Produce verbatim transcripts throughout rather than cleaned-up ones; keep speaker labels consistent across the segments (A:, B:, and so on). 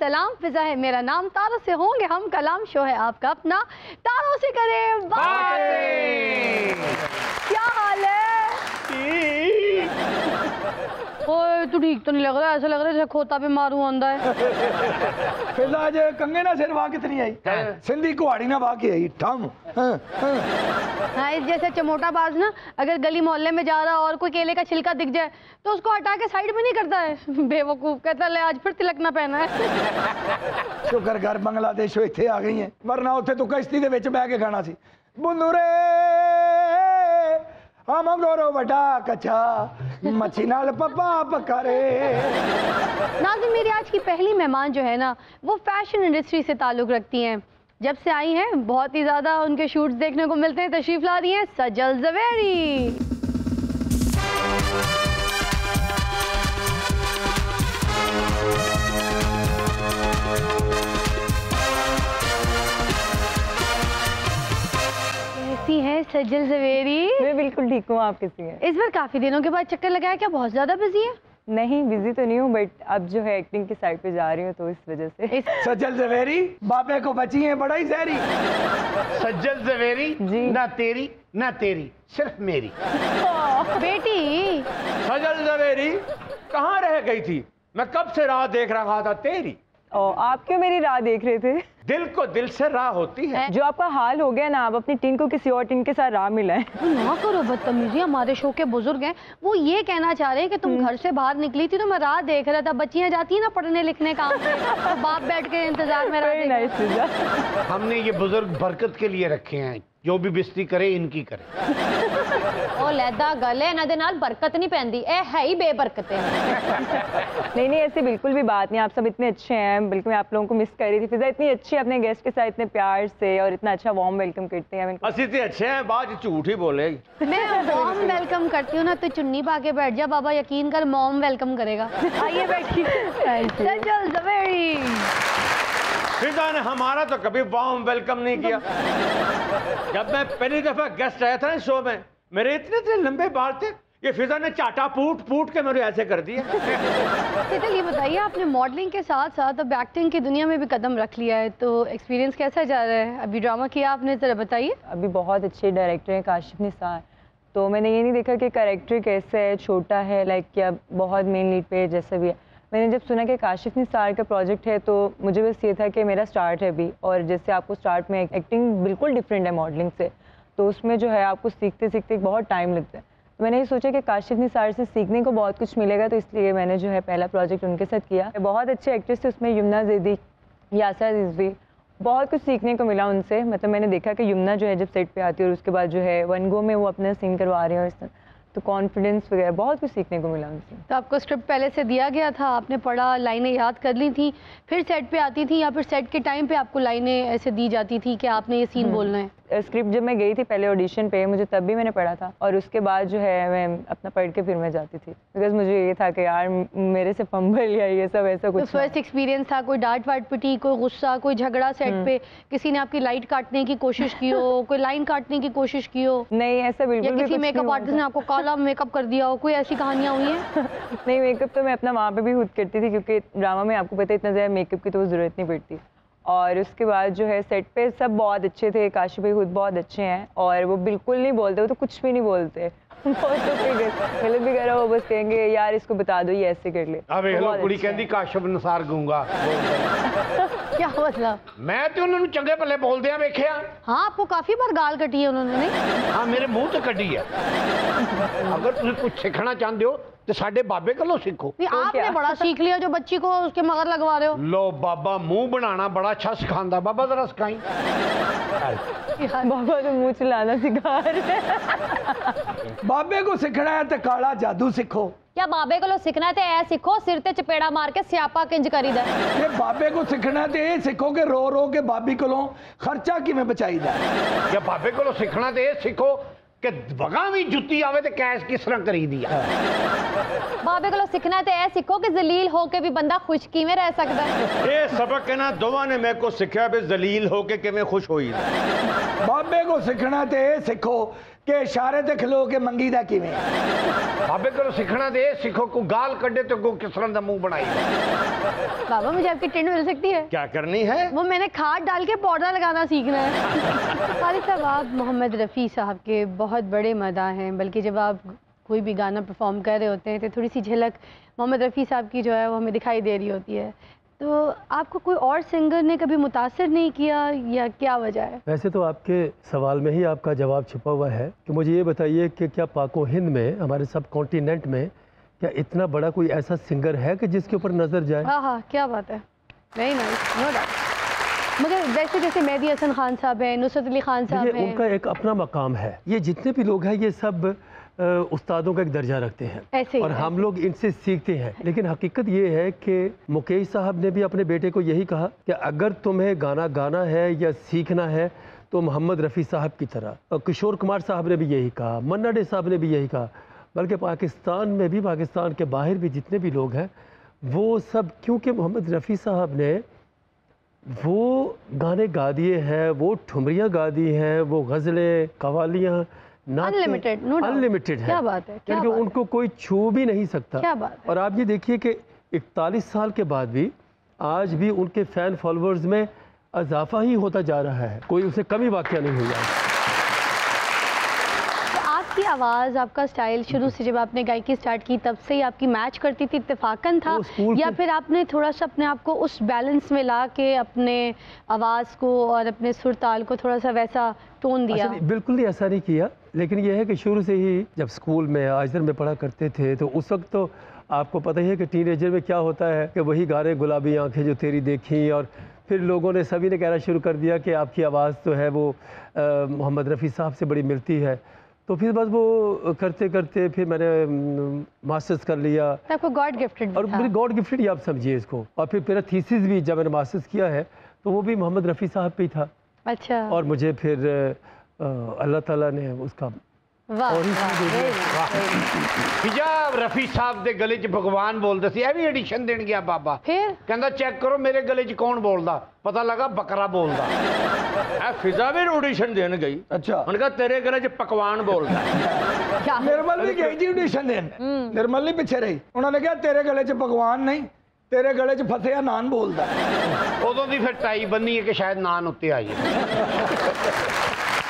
A: सलाम, फिजा है मेरा नाम, तारों से होंगे हम कलाम, शो है आपका अपना, तारों से करें बातें। क्या हाल है? ओए तू ठीक तो नहीं लग रहा, ऐसा लग रहा है जैसे खोता पे मारू आंदा है।
B: फिजा आज कंगे ना सिर वाह कितनी आई, सिंधी कुहाड़ी ना वाह की आई ठम।
A: हाँ, इस जैसे चमोटा बाज ना अगर गली मोहल्ले में जा रहा और कोई केले का छिलका दिख जाए तो उसको हटा के साइड में नहीं करता है, बेवकूफ कहता ले आज फिर तिलक ना पहना है।
B: शुक्र कर बांग्लादेश इत्थे आ गई है, वरना उत्थे तू कश्ती दे विच बैठ के गाना सी बुंदूरे हम गोरो बड़ा कच्चा मच्छी नाल पप्पा पकारे।
A: नाज़रीन, मेरी आज की पहली मेहमान जो है ना वो फैशन इंडस्ट्री से ताल्लुक़ रखती हैं। जब से आई हैं बहुत ही ज़्यादा उनके शूट्स देखने को मिलते हैं। तशरीफ़ ला रही हैं सजल ज़वेरी। कैसी हैं सजल ज़वेरी?
C: मैं बिल्कुल ठीक हूँ, आप कैसी हैं?
A: इस बार काफ़ी दिनों के बाद चक्कर लगाया, क्या बहुत ज़्यादा बिजी है?
C: नहीं, बिजी तो नहीं हूँ, बट अब जो है एक्टिंग की साइड पे जा रही हूँ तो इस वजह से।
B: सजल ज़वेरी बाबे को बची है बड़ा ही जहरी।
D: सजल ज़वेरी
C: जी,
D: ना तेरी ना तेरी, सिर्फ मेरी।
A: बेटी
D: सजल ज़वेरी कहाँ रह गई थी? मैं कब से राह देख रहा था तेरी।
C: ओ, आप क्यों मेरी राह देख रहे थे?
D: दिल को दिल से राह होती है।
C: जो आपका हाल हो गया ना, आप अपनी टीन को किसी और टीन के साथ राह मिलाएं।
A: ना करो बदतमीजी, हमारे शो के बुजुर्ग हैं, वो ये कहना चाह रहे हैं कि तुम घर से बाहर निकली थी तो मैं राह देख रहा था। बच्चियां जाती है ना पढ़ने लिखने काम पे, तो बाप बैठ के इंतजार में रहा।
D: हमने ये बुजुर्ग बरकत के लिए रखे हैं, जो भी बिस्ती करे इनकी करे।
E: ओ लैदा गल है, इन्हां दे नाल बरकत नहीं पैंदी, ए है ही बेबरकते।
C: नहीं नहीं, ऐसी बिल्कुल भी बात नहीं, आप सब इतने अच्छे हैं। बिल्कुल मैं आप लोगों को मिस कर रही थी। फिजा इतनी अच्छी अपने गेस्ट के साथ इतने प्यार से और इतना अच्छा वार्म वेलकम करते हैं।
D: असि तो अच्छे हैं, बात झूठ ही बोलेगी।
A: मैं वार्म वेलकम करती हूँ ना तो चुन्नी पा के बैठ जा बाबा, यकीन कर मॉम वेलकम करेगा। आइए बैठिए। सजल ज़वेरी।
D: फिजा ने हमारा तो कभी वार्म वेलकम नहीं किया। जब मैं पहली दफा गेस्ट आया था ना शो में, मेरे इतने इतने लंबे बाल थे, ये फिजा ने चाटा पूट पूट के मेरे ऐसे कर दिया।
A: सजल, ये बताइए आपने मॉडलिंग के साथ साथ अब एक्टिंग की दुनिया में भी कदम रख लिया है, तो एक्सपीरियंस कैसा जा रहा है? अभी ड्रामा किया आपने, जरा बताइए।
C: अभी बहुत अच्छे डायरेक्टर हैं काशिफ निसार, तो मैंने ये नहीं देखा कि कैरेक्टर कैसा है, छोटा है लाइक क्या बहुत मेन लीड पे जैसा भी है। मैंने जब सुना कि काशिफ निसार का प्रोजेक्ट है तो मुझे बस ये था कि मेरा स्टार्ट है अभी, और जैसे आपको स्टार्ट में एक्टिंग बिल्कुल डिफरेंट है मॉडलिंग से, तो उसमें जो है आपको सीखते सीखते बहुत टाइम लगता है। तो मैंने ये सोचा कि काशिफ निसार से सीखने को बहुत कुछ मिलेगा, तो इसलिए मैंने जो है पहला प्रोजेक्ट उनके साथ किया। बहुत अच्छे एक्ट्रेस थे उसमें, यमुना ज़ैदी, यासर रिजवी, बहुत कुछ सीखने को मिला उनसे। मतलब मैंने देखा कि यमुना जो है जब सेट पे आती है और उसके बाद जो है वन गो में वो अपना सीन करवा रही है, और तो कॉन्फिडेंस वगैरह बहुत कुछ सीखने को मिला उनसे।
A: तो आपको स्क्रिप्ट पहले से दिया गया था, आपने पढ़ा, लाइनें याद कर ली थी, फिर सेट पे आती थी, या फिर सेट के टाइम पे आपको लाइनें ऐसे दी जाती थी कि आपने ये सीन बोलना है?
C: स्क्रिप्ट जब मैं गई थी पहले ऑडिशन पे, मुझे तब भी मैंने पढ़ा था, और उसके बाद जो है मैं अपना पढ़ के फिर मैं जाती थी, बिकॉज मुझे ये था कि यार मेरे से फंबल या ये सब ऐसा कुछ।
A: तो फर्स्ट एक्सपीरियंस था, कोई डांट वाट पिटी, कोई गुस्सा, कोई झगड़ा सेट पे, किसी ने आपकी लाइट काटने की कोशिश की हो, कोई लाइन काटने की कोशिश की हो?
C: नहीं, ऐसा बिल्कुल भी
A: किसी मेकअप आर्टिस्ट ने आपको काला मेकअप कर दिया हो, कोई ऐसी कहानियां हुई हैं?
C: नहीं, मेकअप तो मैं अपना वहाँ पे भी खुद करती थी, क्योंकि ड्रामा में आपको पता है इतना ज़्यादा मेकअप की तो जरूरत नहीं पड़ती। और उसके बाद जो है सेट पे सब बहुत अच्छे थे, काशी भाई खुद बहुत अच्छे हैं, और वो बिल्कुल नहीं बोलते, वो तो कुछ भी नहीं बोलते। गलत भी करा वो बस कहेंगे यार इसको बता दो ये ऐसे कर ले।
D: अब हेलो कुड़ी कहती काशिफ निसार गूंगा।
A: क्या मतलब?
D: मैं तो उन्होंने चंगे भले बोलदे आ वेखिया।
A: हाँ, आपको काफी बार गाल कटी है उन्होंने, नहीं?
D: हाँ, मेरे मुंह तो कटी है। अगर तुम कुछ सीखना चाहते हो तो साडे बाबे को सीखो।
A: आपने बड़ा सीख लिया जो बच्ची को उसके मगर लगवा रहे हो।
D: लो बाबा मुंह बनाना बड़ा अच्छा सिखांदा, बाबा जरा सिखाई।
C: बाबा तो मुंह चलाना सिखा रहे।
B: बाबे को सीखना है तो काला जादू सीखो।
E: क्या बाबे को सीखना है तो ऐ सीखो, सिर ते चपेड़ा मार के स्यापा किंज करीदा।
B: ये बाबे को सीखना है तो ये सीखो कि रो रो के बाबी को खर्चा किवें बचाईदा।
D: या बाबे को सीखना तो ये सीखो कि वगा भी जुत्ती आवे तो कैश किस तरह करी दी।
E: बाबे को सीखना है तो ऐ सीखो कि जलील होके भी बंदा खुश किवें रह सकदा है।
D: ये सबक है ना दोवां ने मेरे को सीखा भी जलील होके किवें खुश होई।
B: बाबे को सीखना तो ये सीखो कि इशारे ते खलो के मंगी दा किवें
F: बाबे को सीखना दे, सीखो को गाल कड्डे तो को किस तरह दा मुंह बनाई।
A: बाबा मुझे आपकी टिंड मिल सकती है?
D: क्या करनी है?
A: वो मैंने खाद डाल के पौधा लगाना सीखना है। खालिद साहब, आप मोहम्मद रफ़ी साहब के बहुत बड़े मदाह हैं, बल्कि जब आप कोई भी गाना परफॉर्म कर रहे होते हैं तो थोड़ी सी झलक मोहम्मद रफ़ी साहब की जो है वो हमें दिखाई दे रही होती है। तो आपको कोई और सिंगर ने कभी मुतासिर नहीं किया या क्या वजह है?
G: वैसे तो आपके सवाल में ही आपका जवाब छुपा हुआ है कि मुझे ये बताइए कि क्या पाको हिंद में, हमारे सब कॉन्टिनेंट में, क्या इतना बड़ा कोई ऐसा सिंगर है कि जिसके ऊपर नज़र जाए?
A: हाँ हाँ, क्या बात है, वेरी नाइस, नो डाउट। मगर जैसे जैसे मेहदी हसन खान साहब हैं, नुसरत अली खान साहब हैं,
G: उनका एक अपना मकाम है। ये जितने भी लोग हैं ये सब उस्तादों का एक दर्जा रखते हैं
A: ऐसे
G: और हम लोग इनसे सीखते हैं। लेकिन हकीकत ये है कि मुकेश साहब ने भी अपने बेटे को यही कहा कि अगर तुम्हें गाना गाना है या सीखना है तो मोहम्मद रफ़ी साहब की तरह, और किशोर कुमार साहब ने भी यही कहा, मन्ना डे साहब ने भी यही कहा, बल्कि पाकिस्तान में भी, पाकिस्तान के बाहर भी जितने भी लोग हैं वो सब, क्योंकि मोहम्मद रफ़ी साहब ने वो गाने गा दिए हैं, वो ठुमरियाँ गा दी हैं, वो गज़लें, कवालियाँ
A: अनलिमिटेड, नो डाउट,
G: अनलिमिटेड है।
A: क्या बात है, क्या
G: क्योंकि
A: बात
G: उनको कोई छू भी नहीं सकता।
A: क्या बात है।
G: और आप ये देखिए कि इकतालीस साल के बाद भी आज भी उनके फैन फॉलोअर्स में इजाफा ही होता जा रहा है, कोई उसे कमी वाक़या नहीं हुआ।
A: तो आपकी आवाज़, आपका स्टाइल शुरू से जब आपने गायकी स्टार्ट की तब से ही आपकी मैच करती थी, इत्तेफाकन था, या फिर आपने थोड़ा सा अपने आप को उस बैलेंस में ला के अपने आवाज़ को और अपने सुर ताल को थोड़ा सा वैसा टोन दिया?
G: अच्छा, बिल्कुल नहीं ऐसा नहीं किया, लेकिन यह है कि शुरू से ही जब स्कूल में आजर में पढ़ा करते थे तो उस वक्त तो आपको पता ही है कि टीनेजर में क्या होता है कि वही गाने गुलाबी आंखें जो तेरी देखी, और फिर लोगों ने, सभी ने कहना शुरू कर दिया कि आपकी आवाज़ तो है वो मोहम्मद रफ़ी साहब से बड़ी मिलती है। तो फिर बस वो करते करते फिर मैंने मास्टर्स कर लिया।
A: आपको गॉड गिफ्टेड
G: और मेरी गॉड गिफ्टेड ही आप समझिए इसको। और फिर मेरा थीसिस भी जब मैंने मास्टर्स किया है तो वो भी मोहम्मद रफ़ी साहब पे ही था।
A: अच्छा।
G: और मुझे फिर अल्लाह ताला ने उसका
F: हिजाब रफ़ी साहब दे गले च भगवान बोलते सी, भी एडिशन देन गया बाबा, फिर कहंदा चेक करो मेरे गले च कौन बोलदा, पता लगा बकरा बोलदा।
D: ए फिजा भी ऑडिशन देन गई।
B: अच्छा,
D: उन्होंने कहा तेरे गले च पकवान बोलदा।
B: निर्मल भी गई जी ऑडिशन देन, निर्मल नहीं पीछे रही, उन्होंने कहा तेरे गले च पकवान नहीं, तेरे गले च फसिया नान बोलदा।
F: उदों दी फिर टाई बन्नी है कि शायद नान उत्ते आई है।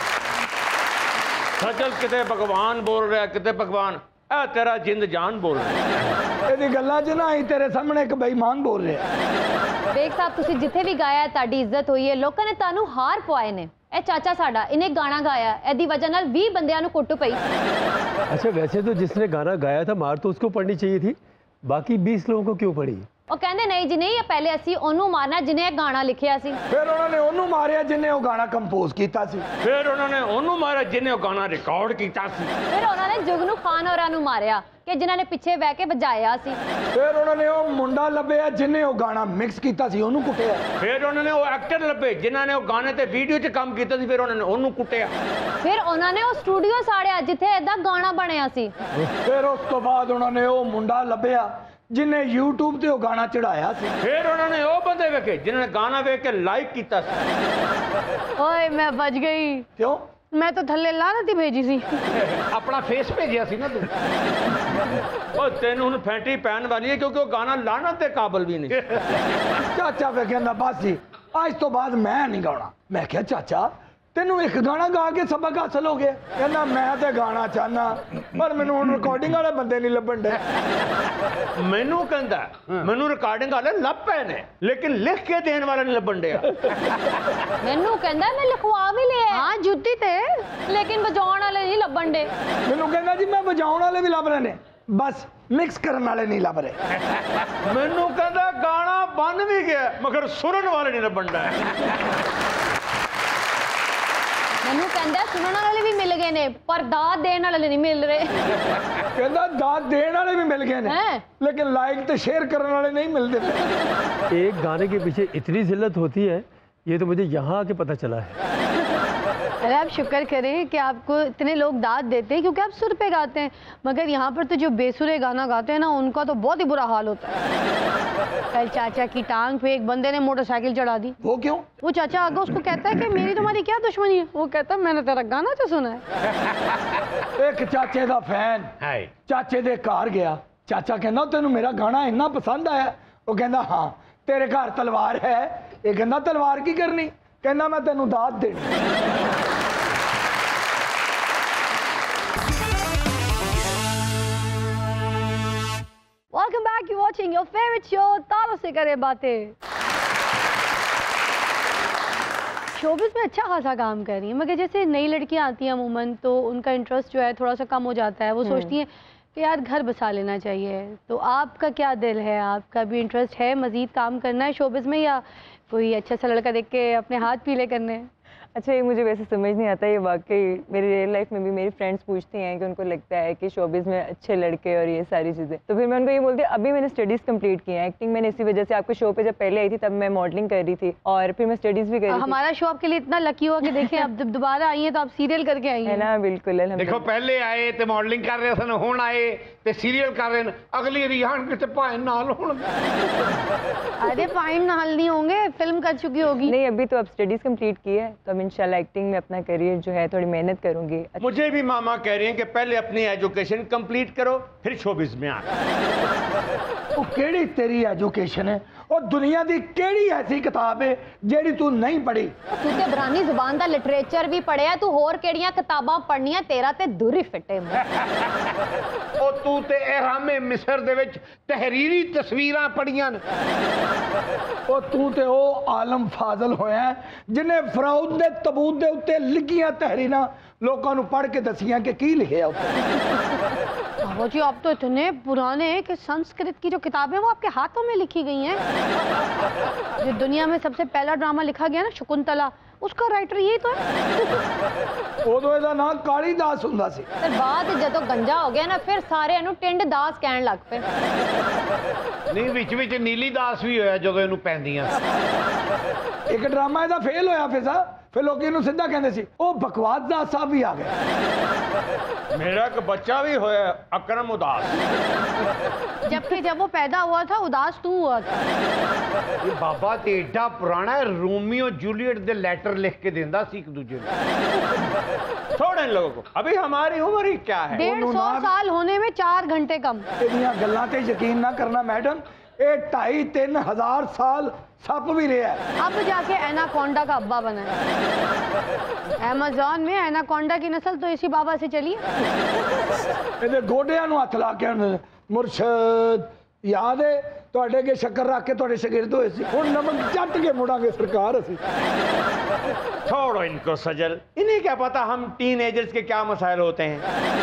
D: सचल किते भगवान बोल रहा, किते भगवान, ए तेरा जिंद जान बोल रहा।
B: ਇਹਦੀ ਗੱਲਾਂ 'ਚ ਨਾ ਹੀ ਤੇਰੇ ਸਾਹਮਣੇ ਇੱਕ ਬੇਈਮਾਨ ਬੋਲ ਰਿਹਾ।
E: ਵੇਖ ਸਾਹਿਬ, ਤੁਸੀਂ ਜਿੱਥੇ ਵੀ ਗਾਇਆ ਤੁਹਾਡੀ ਇੱਜ਼ਤ ਹੋਈ ਹੈ, ਲੋਕਾਂ ਨੇ ਤੁਹਾਨੂੰ ਹਾਰ ਪਵਾਏ ਨੇ। ਇਹ ਚਾਚਾ ਸਾਡਾ, ਇਹਨੇ ਗਾਣਾ ਗਾਇਆ, ਇਹਦੀ ਵਜ੍ਹਾ ਨਾਲ ਵੀਹ ਬੰਦਿਆਂ ਨੂੰ ਕੁੱਟ ਪਈ।
G: अच्छा, वैसे तो जिसने गाना गाया था मार तो उसको पढ़नी चाहिए थी, बाकी बीस लोगों को क्यों पड़ी?
E: ਉਹ ਕਹਿੰਦੇ ਨਹੀਂ ਜੀ ਨਹੀਂ, ਇਹ ਪਹਿਲੇ ਅਸੀਂ ਉਹਨੂੰ ਮਾਰਨਾ ਜਿਹਨੇ ਇਹ ਗਾਣਾ ਲਿਖਿਆ ਸੀ।
B: ਫਿਰ ਉਹਨਾਂ ਨੇ ਉਹਨੂੰ ਮਾਰਿਆ ਜਿਹਨੇ ਉਹ ਗਾਣਾ ਕੰਪੋਜ਼ ਕੀਤਾ ਸੀ।
D: ਫਿਰ ਉਹਨਾਂ ਨੇ ਉਹਨੂੰ ਮਾਰਿਆ ਜਿਹਨੇ ਉਹ ਗਾਣਾ ਰਿਕਾਰਡ ਕੀਤਾ ਸੀ।
E: ਫਿਰ ਉਹਨਾਂ ਨੇ ਜੁਗਨੂ ਖਾਨ ਹੋਰਾਂ ਨੂੰ ਮਾਰਿਆ ਕਿ ਜਿਨ੍ਹਾਂ ਨੇ ਪਿੱਛੇ ਬਹਿ ਕੇ ਵਜਾਇਆ ਸੀ।
B: ਫਿਰ ਉਹਨਾਂ ਨੇ ਉਹ ਮੁੰਡਾ ਲੱਭਿਆ ਜਿਹਨੇ ਉਹ ਗਾਣਾ ਮਿਕਸ ਕੀਤਾ ਸੀ, ਉਹਨੂੰ ਕੁੱਟਿਆ।
D: ਫਿਰ ਉਹਨਾਂ ਨੇ ਉਹ ਐਕਟਰ ਲੱਭੇ ਜਿਨ੍ਹਾਂ ਨੇ ਉਹ ਗਾਣੇ ਤੇ ਵੀਡੀਓ 'ਚ ਕੰਮ ਕੀਤਾ ਸੀ, ਫਿਰ ਉਹਨਾਂ ਨੇ ਉਹਨੂੰ ਕੁੱਟਿਆ।
E: ਫਿਰ ਉਹਨਾਂ ਨੇ ਉਹ ਸਟੂਡੀਓ ਸਾੜਿਆ ਜਿੱਥੇ ਏਦਾਂ ਗਾਣਾ ਬਣਿਆ ਸੀ।
B: ਫਿਰ ਉਸ ਤੋਂ ਬਾਅਦ ਉਹਨਾਂ ਨੇ ਉਹ ਮੁੰਡਾ ਲੱਭਿਆ ਜਿਹਨੇ YouTube ਤੇ ਉਹ ਗਾਣਾ ਚੜਾਇਆ ਸੀ।
D: ਫਿਰ ਉਹਨਾਂ ਨੇ ਉਹ ਬੰਦੇ ਵੇਖੇ ਜਿਨ੍ਹਾਂ ਨੇ ਗਾਣਾ ਵੇਖ ਕੇ ਲਾਈਕ ਕੀਤਾ ਸੀ।
A: ओए मैं बच गई।
B: क्यों?
A: मैं तो थल्ले लानत ही भेजी सी।
F: अपना फेस भेजिया सी ना तू।
D: ਉਹ ਤੈਨੂੰ ਹੁਣ ਫੈਂਟੀ ਪੈਣ ਵਾਲੀ ਹੈ ਕਿਉਂਕਿ ਉਹ ਗਾਣਾ ਲਾਣਤ ਦੇ ਕਾਬਲ ਵੀ ਨਹੀਂ।
B: ਚਾਚਾ ਵੇ ਕਹਿੰਦਾ ਬਸ ਜੀ ਅੱਜ ਤੋਂ ਬਾਅਦ ਮੈਂ ਨਹੀਂ ਗਾਉਣਾ। ਮੈਂ ਕਿਹਾ ਚਾਚਾ ਤੈਨੂੰ ਇੱਕ ਗਾਣਾ ਗਾ ਕੇ ਸਬਕ ਹਾਸਲ ਹੋ ਗਿਆ। ਕਹਿੰਦਾ ਮੈਂ ਤੇ ਗਾਣਾ ਚਾਹਨਾ ਪਰ ਮੈਨੂੰ ਹੁਣ ਰਿਕਾਰਡਿੰਗ ਵਾਲੇ ਬੰਦੇ ਨਹੀਂ ਲੱਭਣ ਡੇ।
D: ਮੈਨੂੰ ਕਹਿੰਦਾ ਮੈਨੂੰ ਰਿਕਾਰਡਿੰਗ ਵਾਲੇ ਲੱਭ ਪਏ ਨੇ ਲੇਕਿਨ ਲਿਖ ਕੇ ਦੇਣ ਵਾਲਾ ਨਹੀਂ ਲੱਭਣ ਡਿਆ।
E: ਮੈਨੂੰ ਕਹਿੰਦਾ ਮੈਂ ਲਿਖਵਾ ਵੀ ਲਿਆ।
A: हाँ जुत्ती थे
E: ਲੇਕਿਨ ਵਜਾਉਣ ਵਾਲੇ ਨਹੀਂ ਲੱਭਣ ਡੇ।
B: ਮੈਨੂੰ ਕਹਿੰਦਾ ਜੀ ਮੈਂ ਵਜਾਉਣ ਵਾਲੇ ਵੀ ਲੱਭ ਰਹੇ ਨੇ, ਬਸ ਮਿਕਸ ਕਰਨ ਵਾਲੇ ਨਹੀਂ ਲੱਭ ਰਹੇ।
D: ਮੈਨੂੰ ਕਹਿੰਦਾ ਗਾਣਾ ਬਣ ਵੀ ਗਿਆ ਮਗਰ ਸੁਰਨ ਵਾਲੇ ਨਹੀਂ ਲੱਭਣ ਡੇ।
E: ਮੈਨੂੰ ਕਹਿੰਦਾ ਸੁਣਨ ਵਾਲੇ ਵੀ ਮਿਲ ਗਏ ਨੇ ਪਰ ਦਾਤ ਦੇਣ ਵਾਲੇ ਨਹੀਂ ਮਿਲ ਰਹੇ।
B: ਕਹਿੰਦਾ ਦਾਤ ਦੇਣ ਵਾਲੇ ਵੀ ਮਿਲ ਗਏ ਨੇ
E: हैं?
B: लेकिन लाइक तो शेयर करने वाले नहीं मिलते।
G: एक गाने के पीछे इतनी जिल्लत होती है, ये तो मुझे यहाँ आके पता चला है।
A: अरे आप शुक्र करें कि आपको इतने लोग दाद देते हैं क्योंकि आप सुर पे गाते हैं, मगर यहाँ पर तो जो बेसुरे गाना गाते हैं ना उनका तो बहुत ही बुरा हाल होता है। कल चाचा की टांग पे एक बंदे ने मोटरसाइकिल चढ़ा दी।
B: वो क्यों?
A: वो चाचा आगे उसको कहता है कि मेरी तुम्हारी क्या दुश्मनी है? वो कहता है मैंने तेरा गाना तो सुना है।
B: एक चाचे का फैन चाचे दे घर गया, चाचा कहना तेन मेरा गाना इन्ना पसंद आया? वो कहना हाँ, तेरे घर तलवार है? ये कहना तलवार की करनी? कहना मैं तेन दाद देनी।
A: Welcome back, you're watching your favorite show तारों से करे बातें। शोबिस में अच्छा खासा काम कर रही है, मगर जैसे नई लड़कियां आती हैं अमूमन तो उनका इंटरेस्ट जो है थोड़ा सा कम हो जाता है। वो सोचती हैं कि यार घर बसा लेना चाहिए। तो आपका क्या दिल है, आपका भी इंटरेस्ट है मज़ीद काम करना है शोबिस में, या कोई अच्छा सा लड़का देख के अपने हाथ पीले करने हैं?
C: अच्छा, ये मुझे वैसे समझ नहीं आता। ये वाकई मेरी रियल लाइफ में भी मेरी फ्रेंड्स पूछती हैं कि उनको लगता है कि शोबिज़ में अच्छे लड़के और ये सारी चीज़ें, तो फिर मैं उनको ये बोलती हूँ अभी मैंने स्टडीज़ कंप्लीट की हैं। एक्टिंग मैंने इसी वजह से आपके शो पे जब पहले आई थी तब मैं मॉडलिंग कर रही थी और फिर मैं स्टडीज़ भी कर रही थी।
A: हमारा शो आपके लिए इतना लकी हुआ कि देखिए अब जब दोबारा आई है तो आप सीरियल करके आई
C: है ना। बिल्कुल,
F: देखो पहले आए तो मॉडलिंग कर रहे सन, हुण आए तो सीरियल कर रहे हैं। अगली रिहान कितने भाई नाल हुण।
A: अरे फाइन नाल नहीं होंगे, फिल्म कर चुकी होगी।
C: नहीं, अभी तो अब स्टडीज़ कंप्लीट की है तो अब इंशाल्लाह एक्टिंग में अपना करियर जो है थोड़ी मेहनत करूंगी।
D: मुझे भी मामा कह रही हैं कि पहले अपनी एजुकेशन कंप्लीट करो फिर शोबिज़ में आ।
B: वो केड़ी तेरी एजुकेशन है? और दुनिया दी केड़ी ऐसी किताब है जेड़ी तू नहीं पढ़ी?
E: तू ते इब्रानी जुबान दा लिटरेचर भी पढ़िया, तू होर केड़ियां किताबां पढ़नियां, तेरा ते दूर ही फिटे।
F: ओ तू ते एहरामे मिस्र दे विच तहरीरी तस्वीरां पढ़ियां न।
B: ओ तू ते ओ आलम फाजल होया जिन्हें फराउद दे तबूत दे उत्ते लिखियां तहरीरां लोगों को पढ़ के दसियां कि की लिखिया उत्ते।
A: बाबू जी आप तो इतने पुराने हैं कि संस्कृत की जो किताबें वो आपके हाथों में लिखी गई हैं। जो दुनिया में सबसे पहला ड्रामा लिखा गया ना शकुंतला, उसका राइटर यही तो है।
B: उदों इहदा नाम कालीदास हुंदा सी।
E: फिर बाद जदों गंजा हो गया ना फिर सारे इहनूं टिंड दास कहण लग पे।
F: नहीं, विच विच नीली दास भी होया जदों इहनूं पैंदियां।
B: एक ड्रामा इहदा फेल होया फिजा, फिर लोग इहनूं सीधा कहंदे सी ओ बकवास दास साहब भी आ गए।
D: मेरा एक बच्चा भी होया अकरम उदास,
A: जबकि जब वो पैदा हुआ था उदास तू हुआ था।
F: ये बाबा ते एडा पुराना है, रोमियो जूलियट दे लेटर लिख के देंदा सी एक दूजे को।
D: छोड़ इन लोगों को, अभी हमारी उम्र ही क्या है।
A: डेढ़ सौ साल होने में चार घंटे कम।
B: तेरियां गल्लां ते यकीन ना करना मैडम, ये ढाई तीन हजार साल सप भी रहा है।
A: अब जाके एनाकोंडा का अब्बा बना है। अमेज़न में एनाकोंडा की नस्ल तो इसी बाबा से चली है।
B: ये गोडियां नूं हथ ला के मुर्शद याद है तुहाडे अगे शक्कर रख के तुहाडे शागिर्द होए सी, हुण नमक चट के मुड़ांगे सरकार असीं।
D: छोड़ो इनको सजल, इन्हें क्या पता हम टीन एजर्स के क्या मसाइल होते हैं।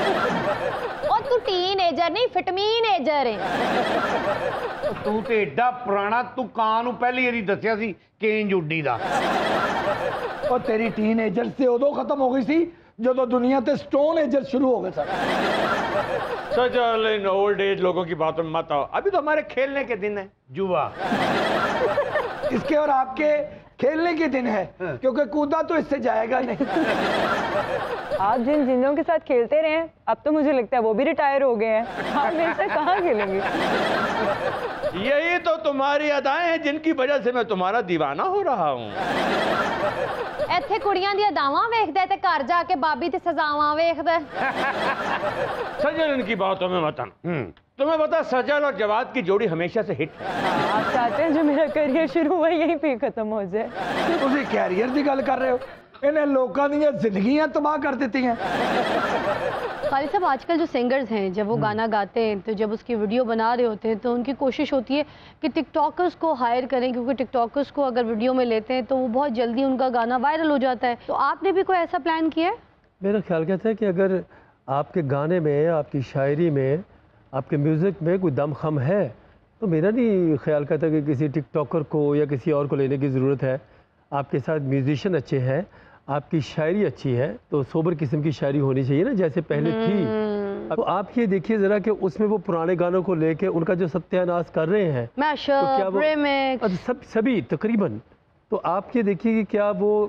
E: और तू टीन एजर नहीं फिटमीन एजर है।
F: तू ते एडा पुराना, तू कां नूं पहली वारी दस्सिया सी केंज उड्डी दा।
B: और तेरी टीन एजर से उदों खत्म हो गई सी जदों दुनिया ते स्टोन एजर शुरू हो गए सन।
D: सजल इन ओल्ड एज लोगों की बातों में मत आओ, अभी तो हमारे खेलने के दिन है।
F: जुआ
B: इसके और आपके खेलने के दिन है, क्योंकि कूदा तो इससे जाएगा नहीं।
C: आप जिन जिंदों के साथ खेलते रहे अब तो मुझे लगता है वो भी रिटायर हो गए हैं। आप मेरे से कहाँ खेलेंगे?
D: यही तो तुम्हारी अदाएं हैं जिनकी वजह से मैं तुम्हारा दीवाना हो रहा हूँ।
E: ਇੱਥੇ ਕੁੜੀਆਂ ਦੀਆਂ ਦਾਵਾਂ ਵੇਖਦਾ ਤੇ ਘਰ ਜਾ ਕੇ ਬਾਬੀ ਤੇ ਸਜ਼ਾਵਾਂ ਵੇਖਦਾ।
D: सजल इनकी बातों में मत आना। तुम्हें पता सजल और जवाद की जोड़ी हमेशा से हिट है।
C: आप चाहते हैं जो मेरा करियर शुरू हुआ यहीं पे खत्म हो जाए।
B: तुसी कैरियर की गल कर रहे हो, इन्हें लोगों दी जिंदगियां तबाह कर देती हैं।
A: खालिद साहब आजकल जो सिंगर्स हैं जब वो गाना गाते हैं तो जब उसकी वीडियो बना रहे होते हैं तो उनकी कोशिश होती है कि टिकटॉकर्स को हायर करें, क्योंकि टिकटॉकर्स को अगर वीडियो में लेते हैं तो वो बहुत जल्दी उनका गाना वायरल हो जाता है। तो आपने भी कोई ऐसा प्लान किया है?
G: मेरा ख्याल कहता है कि अगर आपके गाने में, आपकी शायरी में, आपके म्यूज़िक में कोई दम खम है तो मेरा नहीं ख्याल कहता कि किसी टिकटॉकर को या किसी और को लेने की ज़रूरत है। आपके साथ म्यूजिशियन अच्छे हैं, आपकी शायरी अच्छी है, तो सोबर किस्म की शायरी होनी चाहिए ना जैसे पहले थी। तो आप ये देखिए ज़रा कि उसमें वो पुराने गानों को लेके उनका जो सत्यानाश कर रहे हैं तो क्या वो, सब सभी तकरीबन, तो आप ये देखिए कि क्या वो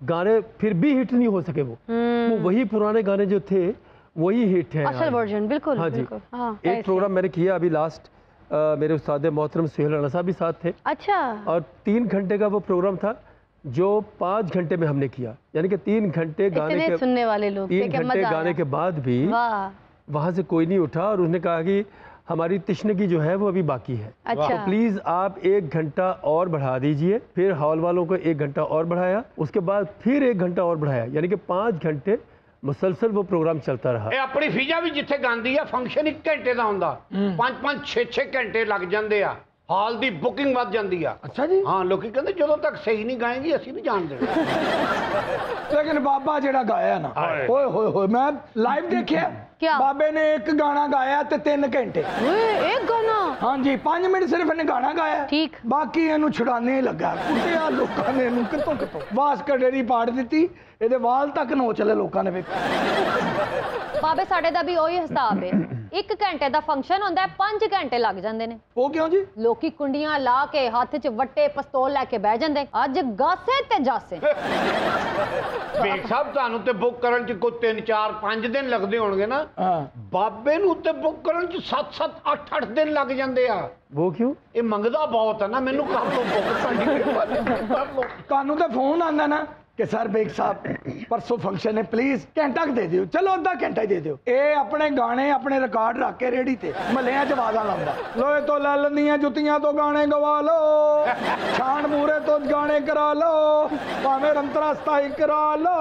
G: गाने फिर भी हिट नहीं हो सके। वो वो वही पुराने गाने जो थे वही हिट है
A: असल वर्जन। बिल्कुल
G: हाँ जी।
A: बिल्कुल, हाँ,
G: एक प्रोग्राम मैंने किया अभी लास्ट, मेरे उस्ताद मोहतरम सुहेल राणा साहब भी साथ थे।
A: अच्छा।
G: और तीन घंटे का वो प्रोग्राम था जो पाँच घंटे में हमने किया, यानी कि तीन घंटे गाने के
A: सुनने वाले लोग,
G: तीन घंटे गाने के बाद भी वहाँ से कोई नहीं उठा और उसने कहा कि हमारी तिश्नगी जो है वो अभी बाकी है।
A: अच्छा।
G: तो प्लीज आप एक घंटा और बढ़ा दीजिए। फिर हॉल वालों को एक घंटा और बढ़ाया, उसके बाद फिर एक घंटा और बढ़ाया, यानी कि पाँच घंटे मुसलसल वो प्रोग्राम चलता रहा।
F: ਇਹ ਆਪਣੀ ਫੀਜਾ ਵੀ ਜਿੱਥੇ ਗਾਉਂਦੀ ਆ ਫੰਕਸ਼ਨ ਇੱਕ ਘੰਟੇ ਦਾ ਹੁੰਦਾ, ਪੰਜ ਪੰਜ ਛੇ ਛੇ ਘੰਟੇ ਲੱਗ ਜਾਂਦੇ ਆ, ਹਾਲ ਦੀ ਬੁਕਿੰਗ ਵੱਧ ਜਾਂਦੀ ਆ।
B: ਅੱਛਾ ਜੀ।
F: ਹਾਂ, ਲੋਕੀ ਕਹਿੰਦੇ ਜਦੋਂ ਤੱਕ ਸਹੀ ਨਹੀਂ ਗਾਏਗੀ ਅਸੀਂ ਨਹੀਂ ਜਾਣ ਦੇਣਾ।
B: ਲੇਕਿਨ ਬਾਬਾ ਜਿਹੜਾ ਗਾਇਆ ਨਾ, ਓਏ ਹੋਏ ਹੋਏ, ਮੈਂ ਲਾਈਵ ਦੇਖਿਆ।
A: क्या?
B: बाबे ने एक गाना गाया ते तीन घंटे।
A: एक गाना?
B: हाँ जी, पांच मिनट सिर्फ इन्हें गाना गाया,
A: ठीक,
B: बाकी इन्हू छुड़ाने ही लगा। कुटिया लोगों ने इन्हू कितों कितों वास कडेरी पाड़ दी, ਇਹਦੇ ਵਾਲ ਤੱਕ ਨੋ ਚਲੇ ਲੋਕਾਂ ਨੇ ਵੇਖਿਆ।
E: ਬਾਬੇ ਸਾਡੇ ਦਾ ਵੀ ਉਹੀ ਹਿਸਾਬ ਹੈ, ਇੱਕ ਘੰਟੇ ਦਾ ਫੰਕਸ਼ਨ ਹੁੰਦਾ ਹੈ, ਪੰਜ ਘੰਟੇ ਲੱਗ ਜਾਂਦੇ ਨੇ।
B: ਉਹ ਕਿਉਂ ਜੀ?
E: ਲੋਕੀ ਕੁੰਡੀਆਂ ਲਾ ਕੇ ਹੱਥ 'ਚ ਵੱਟੇ ਪਿਸਤੌਲ ਲੈ ਕੇ ਬਹਿ ਜਾਂਦੇ, ਅੱਜ ਗਾਸੇ ਤੇ ਜਾਸੇ।
F: ਬੇਗ ਸਾਹਿਬ ਤੁਹਾਨੂੰ ਤੇ ਬੁੱਕ ਕਰਨ 'ਚ ਕੋਈ ਤਿੰਨ ਚਾਰ ਪੰਜ ਦਿਨ ਲੱਗਦੇ ਹੋਣਗੇ ਨਾ, ਬਾਬੇ ਨੂੰ ਤੇ ਬੁੱਕ ਕਰਨ 'ਚ ਸੱਤ ਸੱਤ ਅੱਠ ਅੱਠ ਦਿਨ ਲੱਗ ਜਾਂਦੇ ਆ।
G: वो क्यों?
F: ਇਹ ਮੰਗਦਾ ਬਹੁਤ ਹੈ ਨਾ, ਮੈਨੂੰ ਕਰ ਲਓ ਬੁੱਕ, ਤੁਹਾਡੀ ਮਿਹਰਬਾਨੀ ਕਰ ਲਓ।
B: ਤੁਹਾਨੂੰ ਤਾਂ ਫੋਨ ਆਂਦਾ ਨਾ कि सर बेग साहब परसों फंक्शन है, प्लीज घंटा दे दियो, चलो अद्धा घंटा दे दियो। ये अपने गाने अपने रिकॉर्ड रख के रेडी थे महलिया च आवाज़ां लाउंदा, लोहे तो लै लंदियां जुत्तियां तो गाने गवा लो, छाण मूरे तो गाने करा लो, भावें रंतरा स्थाई करा लो।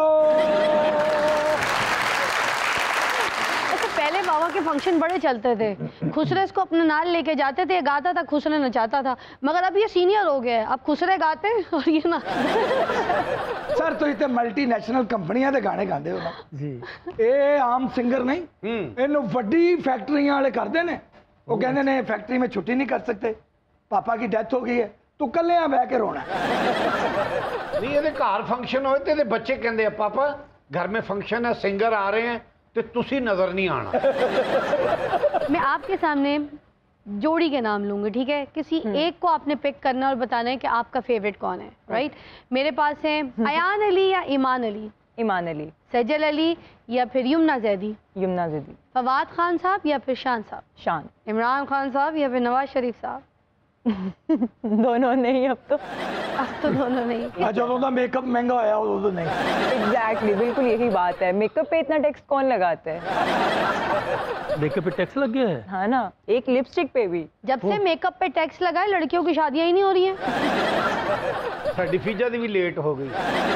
A: पहले बाबा के फंक्शन बड़े चलते थे, खुसरे इसको अपने नाल लेके जाते थे, गाता था, खुसरे नचाता था, मगर अब ये सीनियर हो गया है, अब खुसरे गाते और ये ना।
B: सर तुम तो मल्टीनेशनल कंपनियां दे गाने गाते हो ना जी, ये आम सिंगर नहीं, इन्हू वड्डी फैक्ट्रियां वाले करते ने। वो कहते ने फैक्ट्री में छुट्टी नहीं कर सकते, पापा की डेथ हो गई है, तू कल्ले बह के रोना।
F: नहीं, ये घर फंक्शन होए तो बच्चे कहते हैं पापा घर में फंक्शन है, सिंगर आ रहे हैं, तो तुसी नजर नहीं आना।
A: मैं आपके सामने जोड़ी के नाम लूंगी, ठीक है? किसी एक को आपने पिक करना और बताना है कि आपका फेवरेट कौन है, राइट? मेरे पास है अयान अली या ईमान अली?
C: ईमान अली।
A: सजल अली या फिर यमुना जैदी?
C: यमुना जैदी।
A: फवाद खान साहब या फिर शान साहब?
C: शान।
A: इमरान खान साहब या फिर नवाज शरीफ साहब?
C: दोनों नहीं, अब तो
A: अब तो दोनों नहीं।
B: जो तो मेकअप महंगा होया वो तो नहीं।
C: एग्जैक्टली, बिल्कुल यही बात है। मेकअप पे इतना टैक्स कौन लगाता है?
G: मेकअप पे टैक्स लग गया है?
C: हाँ ना, एक लिपस्टिक पे भी।
A: जब से मेकअप पे टैक्स लगा है लड़कियों की शादियां ही नहीं हो रही हैं।
F: साडी फीजा दी भी लेट हो गई।